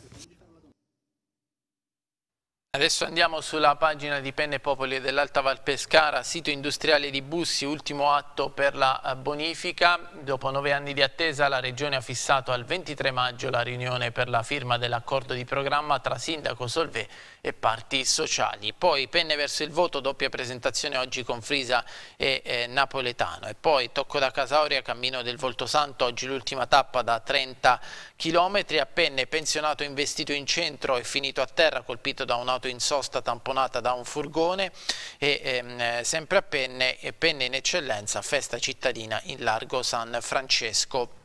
Adesso andiamo sulla pagina di Penne Popoli dell'Alta Val Pescara, sito industriale di Bussi, ultimo atto per la bonifica. Dopo 9 anni di attesa la Regione ha fissato al 23 maggio la riunione per la firma dell'accordo di programma tra Sindaco Solvay e parti sociali. Poi Penne verso il voto, doppia presentazione oggi con Frisa e Napoletano. E poi Tocco da Casauria, cammino del Voltosanto, oggi l'ultima tappa da 30 km. A Penne pensionato investito in centro e finito a terra, colpito da un'auto in sosta tamponata da un furgone. E sempre a Penne, Penne in eccellenza, festa cittadina in largo San Francesco.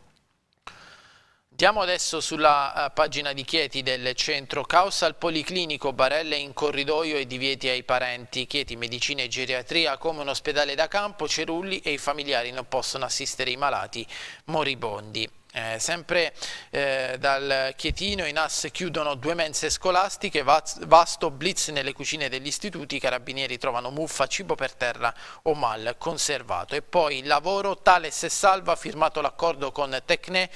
Andiamo adesso sulla pagina di Chieti del centro. Caos al Policlinico, barelle in corridoio e divieti ai parenti. Chieti, medicina e geriatria come un ospedale da campo, cerulli e i familiari non possono assistere i malati moribondi. Sempre dal Chietino, i NAS chiudono 2 mense scolastiche, vasto blitz nelle cucine degli istituti, i carabinieri trovano muffa, cibo per terra o mal conservato. E poi lavoro, Thales e Salva, firmato l'accordo con Tecne.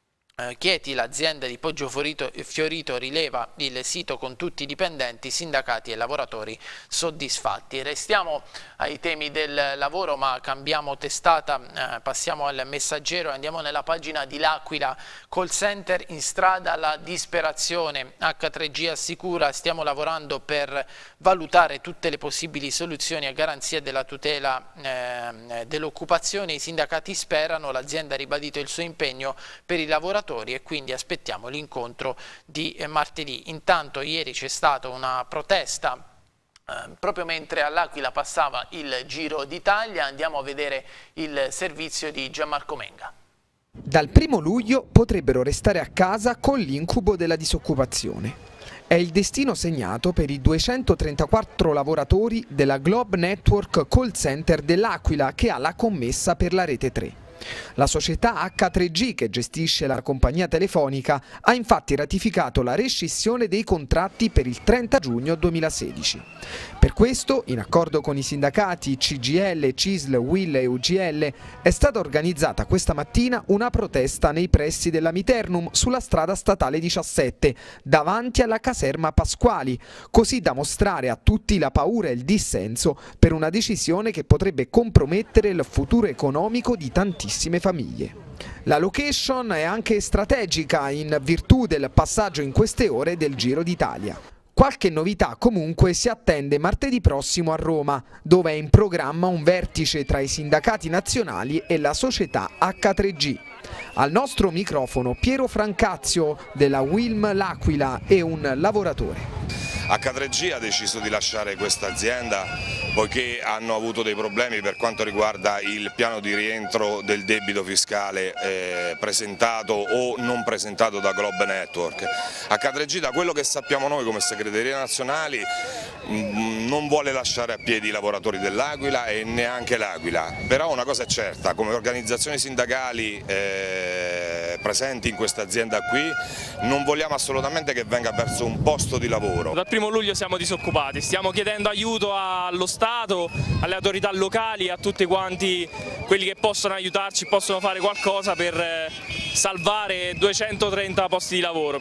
Chieti, l'azienda di Poggio Fiorito rileva il sito con tutti i dipendenti, sindacati e lavoratori soddisfatti. Restiamo ai temi del lavoro, ma cambiamo testata, passiamo al Messaggero e andiamo nella pagina di L'Aquila. Call center in strada alla disperazione. H3G assicura: stiamo lavorando per valutare tutte le possibili soluzioni a garanzia della tutela dell'occupazione. I sindacati sperano, l'azienda ha ribadito il suo impegno per i lavoratori e quindi aspettiamo l'incontro di martedì. Intanto ieri c'è stata una protesta proprio mentre all'Aquila passava il Giro d'Italia. Andiamo a vedere il servizio di Gianmarco Menga. Dal 1° luglio potrebbero restare a casa con l'incubo della disoccupazione. È il destino segnato per i 234 lavoratori della Globe Network Call Center dell'Aquila, che ha la commessa per la Rete 3. La società H3G, che gestisce la compagnia telefonica, ha infatti ratificato la rescissione dei contratti per il 30 giugno 2016. Per questo, in accordo con i sindacati CGIL, CISL, UIL e UGL, è stata organizzata questa mattina una protesta nei pressi dell'Amiternum sulla strada statale 17, davanti alla caserma Pasquali, così da mostrare a tutti la paura e il dissenso per una decisione che potrebbe compromettere il futuro economico di tantissime famiglie. La location è anche strategica in virtù del passaggio in queste ore del Giro d'Italia. Qualche novità comunque si attende martedì prossimo a Roma, dove è in programma un vertice tra i sindacati nazionali e la società H3G. Al nostro microfono Piero Francazio della Wilm L'Aquila e un lavoratore. H3G ha deciso di lasciare questa azienda poiché hanno avuto dei problemi per quanto riguarda il piano di rientro del debito fiscale presentato o non presentato da Globe Network. H3G, da quello che sappiamo noi come segreteria nazionali, non vuole lasciare a piedi i lavoratori dell'Aquila e neanche l'Aquila, però una cosa è certa: come organizzazioni sindacali presenti in questa azienda qui non vogliamo assolutamente che venga perso un posto di lavoro. Dal 1° luglio siamo disoccupati, stiamo chiedendo aiuto allo Stato, alle autorità locali, a tutti quanti quelli che possono aiutarci, possono fare qualcosa per salvare 230 posti di lavoro.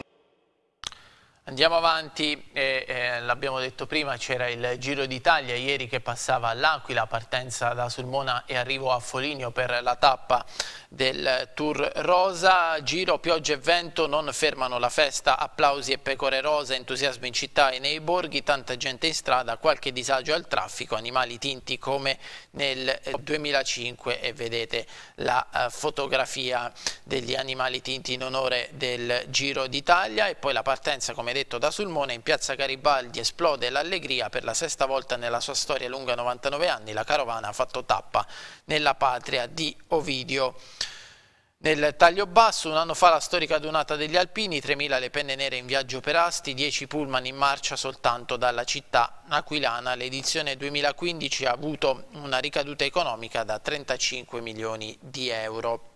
Andiamo avanti, l'abbiamo detto prima, c'era il Giro d'Italia ieri che passava all'Aquila, partenza da Sulmona e arrivo a Foligno per la tappa del Tour Rosa. Giro, pioggia e vento non fermano la festa, applausi e pecore rosa, entusiasmo in città e nei borghi, tanta gente in strada, qualche disagio al traffico, animali tinti come nel 2005 e vedete la fotografia degli animali tinti in onore del Giro d'Italia. E poi la partenza, come detto, da Sulmona. In piazza Garibaldi esplode l'allegria: per la 6ª volta nella sua storia lunga 99 anni la carovana ha fatto tappa nella patria di Ovidio. Nel taglio basso, un anno fa la storica adunata degli Alpini, 3.000 le penne nere in viaggio per Asti, 10 pullman in marcia soltanto dalla città aquilana. L'edizione 2015 ha avuto una ricaduta economica da 35 milioni di euro.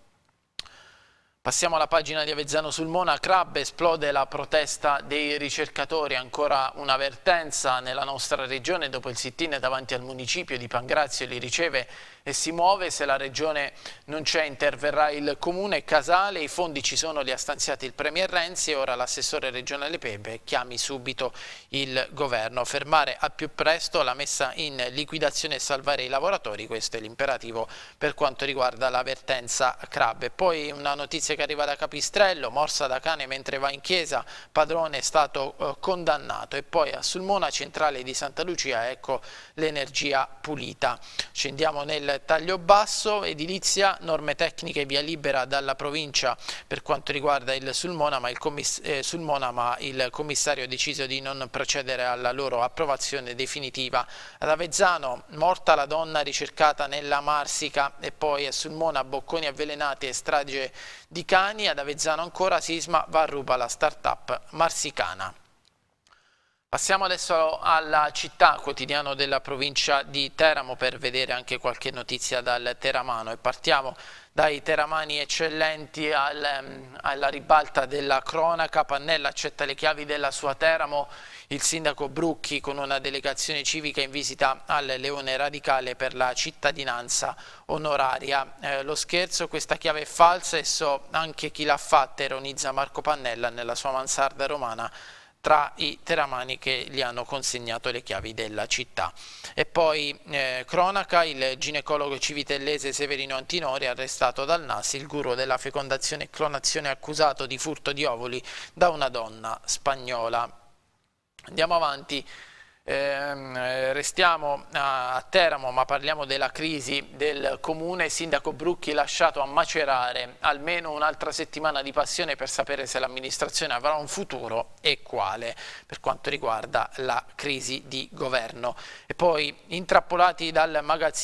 Passiamo alla pagina di Avezzano sul Mona. Crab, esplode la protesta dei ricercatori, ancora una vertenza nella nostra regione dopo il sit-in davanti al municipio di Pangrazio, li riceve e si muove. Se la regione non c'è interverrà il comune. Casale, i fondi ci sono, li ha stanziati il premier Renzi e ora l'assessore regionale Pepe, chiami subito il governo. Fermare al più presto la messa in liquidazione e salvare i lavoratori, questo è l'imperativo per quanto riguarda la vertenza Crab. E poi una notizia che arriva da Capistrello, morsa da cane mentre va in chiesa, padrone è stato condannato. E poi a Sulmona, centrale di Santa Lucia, ecco l'energia pulita. Scendiamo nel taglio basso, edilizia, norme tecniche, via libera dalla provincia per quanto riguarda il Sulmona, ma il commissario ha deciso di non procedere alla loro approvazione definitiva. Ad Avezzano, morta la donna ricercata nella Marsica. E poi a Sulmona, bocconi avvelenati e strage di cani. Ad Avezzano ancora, sisma, va a ruba la start-up marsicana. Passiamo adesso alla città, quotidiano della provincia di Teramo, per vedere anche qualche notizia dal teramano, e partiamo dai teramani eccellenti alla ribalta della cronaca. Pannella accetta le chiavi della sua Teramo, il sindaco Brucchi con una delegazione civica in visita al Leone Radicale per la cittadinanza onoraria. Lo scherzo, questa chiave è falsa e so anche chi l'ha fatta, ironizza Marco Pannella nella sua mansarda romana tra i teramani che gli hanno consegnato le chiavi della città. E poi cronaca, il ginecologo civitellese Severino Antinori arrestato dal NAS, il guru della fecondazione e clonazione accusato di furto di ovuli da una donna spagnola. Andiamo avanti. Restiamo a Teramo, ma parliamo della crisi del comune. Sindaco Brucchi lasciato a macerare almeno un'altra settimana di passione per sapere se l'amministrazione avrà un futuro e quale per quanto riguarda la crisi di governo. E poi intrappolati dal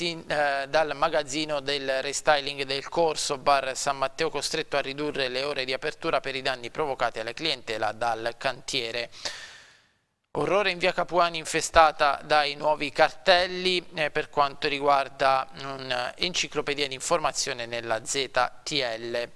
magazzino del restyling del Corso, bar San Matteo costretto a ridurre le ore di apertura per i danni provocati alla clientela dal cantiere. Orrore in via Capuani infestata dai nuovi cartelli per quanto riguarda un'enciclopedia di informazione nella ZTL.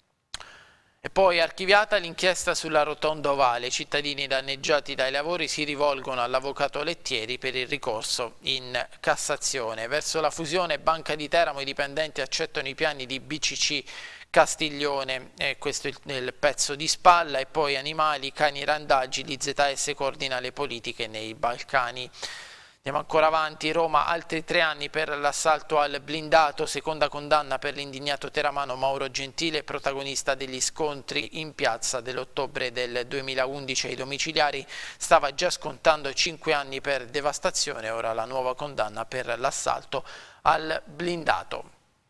E poi archiviata l'inchiesta sulla rotonda ovale, i cittadini danneggiati dai lavori si rivolgono all'avvocato Lettieri per il ricorso in Cassazione. Verso la fusione Banca di Teramo, i dipendenti accettano i piani di BCC Castiglione, questo è il pezzo di spalla. E poi animali, cani randaggi, l'IZS coordina le politiche nei Balcani. Andiamo ancora avanti, Roma, altri 3 anni per l'assalto al blindato, seconda condanna per l'indignato teramano Mauro Gentile, protagonista degli scontri in piazza dell'ottobre del 2011 ai domiciliari, stava già scontando 5 anni per devastazione, ora la nuova condanna per l'assalto al blindato.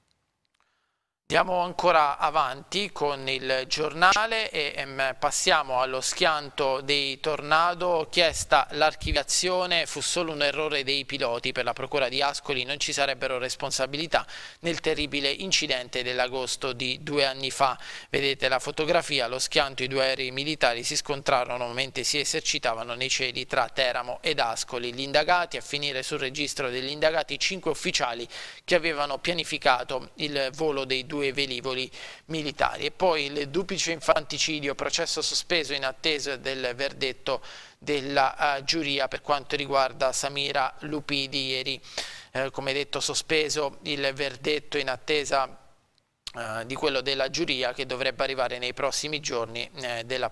Andiamo ancora avanti con il giornale e passiamo allo schianto dei Tornado. Chiesta l'archiviazione, fu solo un errore dei piloti, per la procura di Ascoli non ci sarebbero responsabilità nel terribile incidente dell'agosto di 2 anni fa. Vedete la fotografia, lo schianto, i 2 aerei militari si scontrarono mentre si esercitavano nei cieli tra Teramo ed Ascoli. Gli indagati, a finire sul registro degli indagati 5 ufficiali che avevano pianificato il volo dei 2 velivoli militari. E poi il duplice infanticidio, processo sospeso in attesa del verdetto della giuria per quanto riguarda Samira Lupidi. Ieri, come detto, sospeso il verdetto in attesa di quello della giuria che dovrebbe arrivare nei prossimi giorni, nella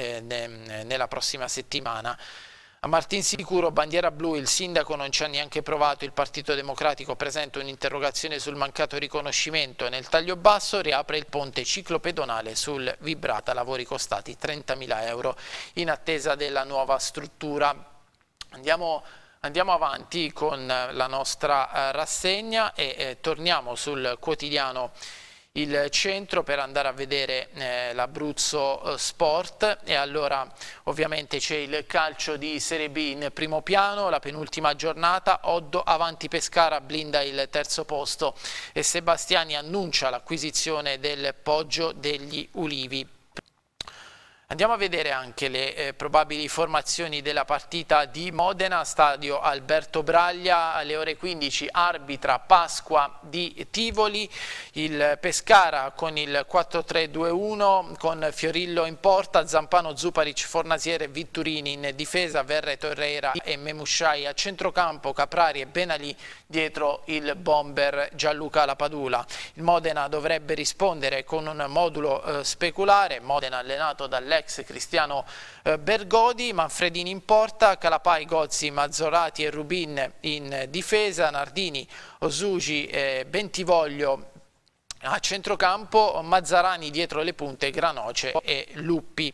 prossima settimana. A Martinsicuro, bandiera blu, il sindaco non ci ha neanche provato, il Partito Democratico presenta un'interrogazione sul mancato riconoscimento e nel taglio basso riapre il ponte ciclopedonale sul Vibrata, lavori costati 30.000 euro in attesa della nuova struttura. Andiamo avanti con la nostra rassegna e torniamo sul quotidiano il centro per andare a vedere l'Abruzzo Sport, e allora ovviamente c'è il calcio di Serie B in primo piano, la penultima giornata. Oddo avanti Pescara blinda il terzo posto e Sebastiani annuncia l'acquisizione del Poggio degli Ulivi. Andiamo a vedere anche le probabili formazioni della partita di Modena, stadio Alberto Braglia, alle ore 15 arbitra Pasqua di Tivoli, il Pescara con il 4-3-2-1 con Fiorillo in porta, Zampano, Zuparic, Fornasiere, Vitturini in difesa, Verre, Torreira e Memusciai a centrocampo, Caprari e Benalì dietro il bomber Gianluca Lapadula. Il Modena dovrebbe rispondere con un modulo speculare, Modena allenato dall'ex Cristiano Bergodi, Manfredini in porta, Calapai, Gozzi, Mazzorati e Rubin in difesa, Nardini, Osugi, Bentivoglio a centrocampo, Mazzarani dietro le punte, Granoce e Luppi.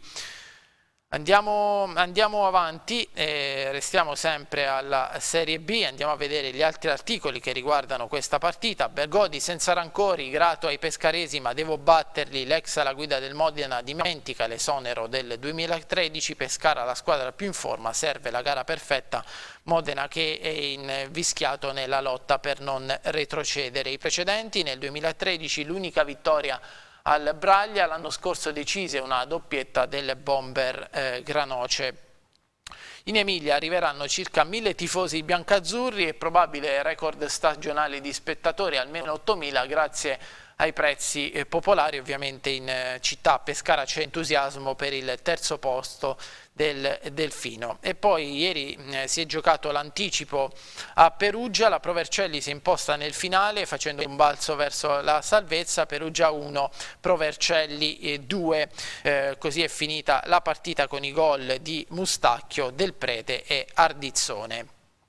Andiamo avanti, restiamo sempre alla Serie B, andiamo a vedere gli altri articoli che riguardano questa partita. Bergodi senza rancori, grato ai pescaresi ma devo batterli, l'ex alla guida del Modena dimentica l'esonero del 2013, Pescara la squadra più in forma, serve la gara perfetta, Modena che è invischiato nella lotta per non retrocedere. I precedenti: nel 2013 l'unica vittoria al Braglia, l'anno scorso decise una doppietta del bomber Granoce. In Emilia arriveranno circa 1000 tifosi biancazzurri e probabile record stagionale di spettatori, almeno 8000 grazie ai prezzi popolari. Ovviamente in città Pescara c'è entusiasmo per il terzo posto del Delfino. E poi ieri si è giocato l'anticipo a Perugia, la Provercelli si è imposta nel finale facendo un balzo verso la salvezza, Perugia 1, Provercelli 2, così è finita la partita con i gol di Mustacchio, Del Prete e Ardizzone.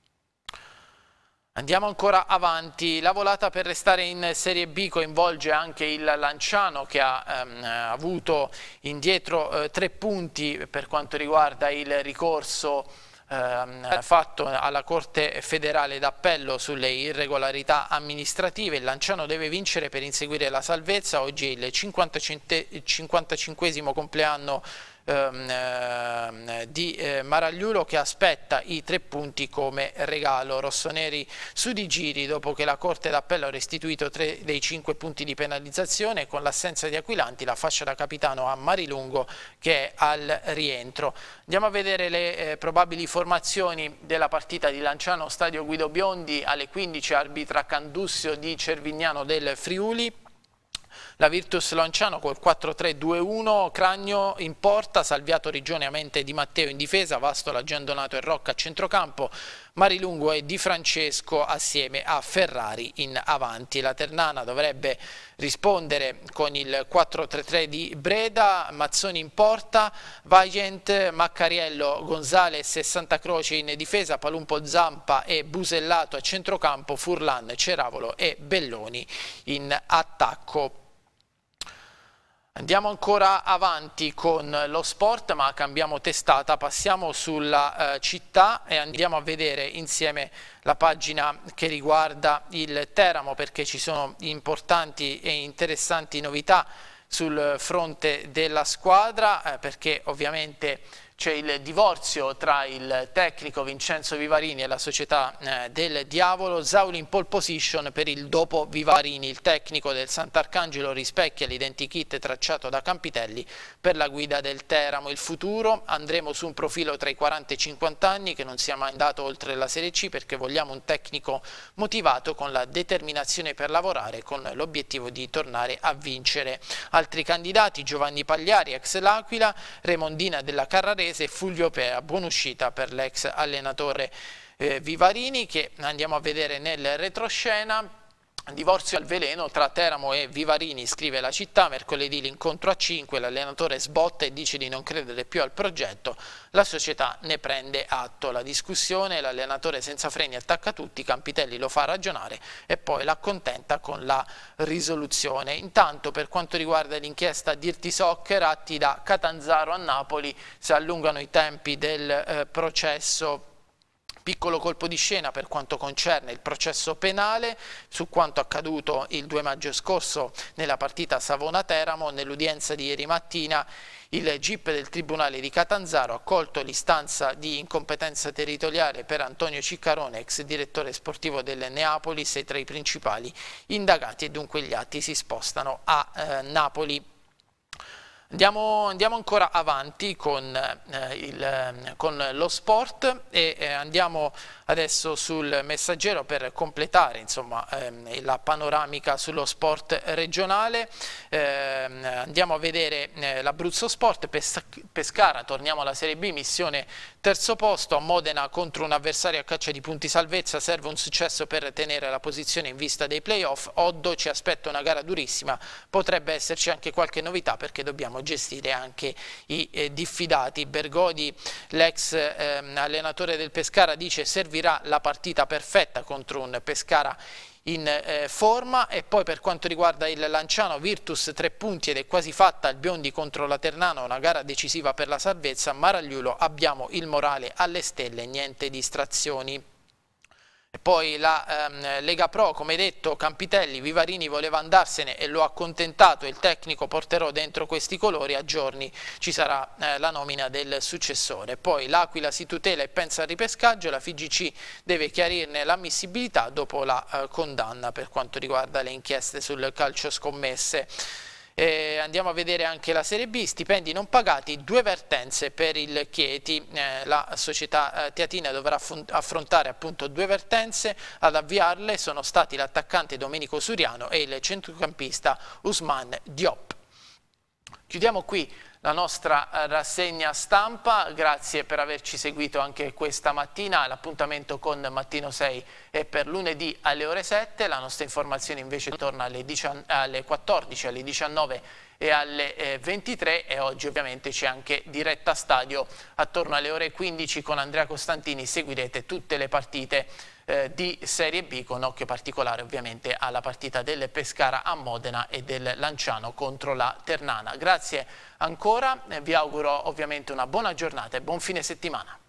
Andiamo ancora avanti, la volata per restare in Serie B coinvolge anche il Lanciano che ha avuto indietro 3 punti per quanto riguarda il ricorso fatto alla Corte federale d'appello sulle irregolarità amministrative. Il Lanciano deve vincere per inseguire la salvezza, oggi è il 55esimo compleanno di Maragliulo che aspetta i 3 punti come regalo. Rossoneri su di giri dopo che la Corte d'Appello ha restituito 3 dei 5 punti di penalizzazione. Con l'assenza di Aquilani la fascia da capitano a Marilungo che è al rientro. Andiamo a vedere le probabili formazioni della partita di Lanciano Stadio Guido Biondi. Alle 15 arbitra Candussio di Cervignano del Friuli. La Virtus Lanciano col 4-3-2-1, Cragno in porta, Salviato, Rigione, Amente, Di Matteo in difesa, Vastola, Giandonato e Rocca a centrocampo, Marilungo e Di Francesco assieme a Ferrari in avanti. La Ternana dovrebbe rispondere con il 4-3-3 di Breda, Mazzoni in porta, Vagent, Maccariello, Gonzales e Santa Croce in difesa, Palumpo, Zampa e Busellato a centrocampo, Furlan, Ceravolo e Belloni in attacco. Andiamo ancora avanti con lo sport, ma cambiamo testata, passiamo sulla città e andiamo a vedere insieme la pagina che riguarda il Teramo, perché ci sono importanti e interessanti novità sul fronte della squadra, perché ovviamente c'è il divorzio tra il tecnico Vincenzo Vivarini e la società del Diavolo. Zauli in pole position per il dopo Vivarini. Il tecnico del Sant'Arcangelo rispecchia l'identikit tracciato da Campitelli per la guida del Teramo. Il futuro: andremo su un profilo tra i 40 e i 50 anni che non sia mai andato oltre la Serie C, perché vogliamo un tecnico motivato con la determinazione per lavorare, con l'obiettivo di tornare a vincere. Altri candidati: Giovanni Pagliari, ex L'Aquila, Remondina della Carrarese e Fulvio Pea. Buona uscita per l'ex allenatore Vivarini, che andiamo a vedere nel retroscena. Divorzio al veleno tra Teramo e Vivarini, scrive La Città. Mercoledì l'incontro a 5, l'allenatore sbotta e dice di non credere più al progetto, la società ne prende atto. La discussione, l'allenatore senza freni attacca tutti, Campitelli lo fa ragionare e poi l'accontenta con la risoluzione. Intanto, per quanto riguarda l'inchiesta Dirty Soccer, atti da Catanzaro a Napoli, si allungano i tempi del processo Piccolo colpo di scena per quanto concerne il processo penale su quanto accaduto il 2 maggio scorso nella partita Savona-Teramo. Nell'udienza di ieri mattina il GIP del Tribunale di Catanzaro ha accolto l'istanza di incompetenza territoriale per Antonio Ciccarone, ex direttore sportivo del Neapolis, e tra i principali indagati, e dunque gli atti si spostano a Napoli. Andiamo ancora avanti con lo sport e andiamo adesso sul Messaggero per completare la panoramica sullo sport regionale. Andiamo a vedere l'Abruzzo Sport, Pescara, torniamo alla Serie B, missione terzo posto, a Modena contro un avversario a caccia di punti salvezza, serve un successo per tenere la posizione in vista dei playoff. Oddo ci aspetta una gara durissima, potrebbe esserci anche qualche novità perché dobbiamo gestire anche i diffidati. Bergodi, l'ex allenatore del Pescara, dice servirà la partita perfetta contro un Pescara in forma. E poi per quanto riguarda il Lanciano, Virtus 3 punti ed è quasi fatta, il Biondi contro la Ternana, una gara decisiva per la salvezza. Maragliulo, abbiamo il morale alle stelle, niente distrazioni. E poi la Lega Pro, come detto, Campitelli, Vivarini voleva andarsene e lo ha accontentato il tecnico, porterò dentro questi colori, a giorni ci sarà la nomina del successore. Poi l'Aquila si tutela e pensa al ripescaggio, la FIGC deve chiarirne l'ammissibilità dopo la condanna per quanto riguarda le inchieste sul calcio scommesse. Andiamo a vedere anche la Serie B, stipendi non pagati, 2 vertenze per il Chieti, la società teatina dovrà affrontare appunto 2 vertenze. Ad avviarle sono stati l'attaccante Domenico Suriano e il centrocampista Ousmane Diop. Chiudiamo qui la nostra rassegna stampa, grazie per averci seguito anche questa mattina. L'appuntamento con Mattino 6 è per lunedì alle ore 7, la nostra informazione invece torna alle 14, alle 19 e alle 23, e oggi ovviamente c'è anche diretta stadio attorno alle ore 15 con Andrea Costantini. Seguirete tutte le partite di Serie B, con occhio particolare ovviamente alla partita del Pescara a Modena e del Lanciano contro la Ternana. Grazie ancora, vi auguro ovviamente una buona giornata e buon fine settimana.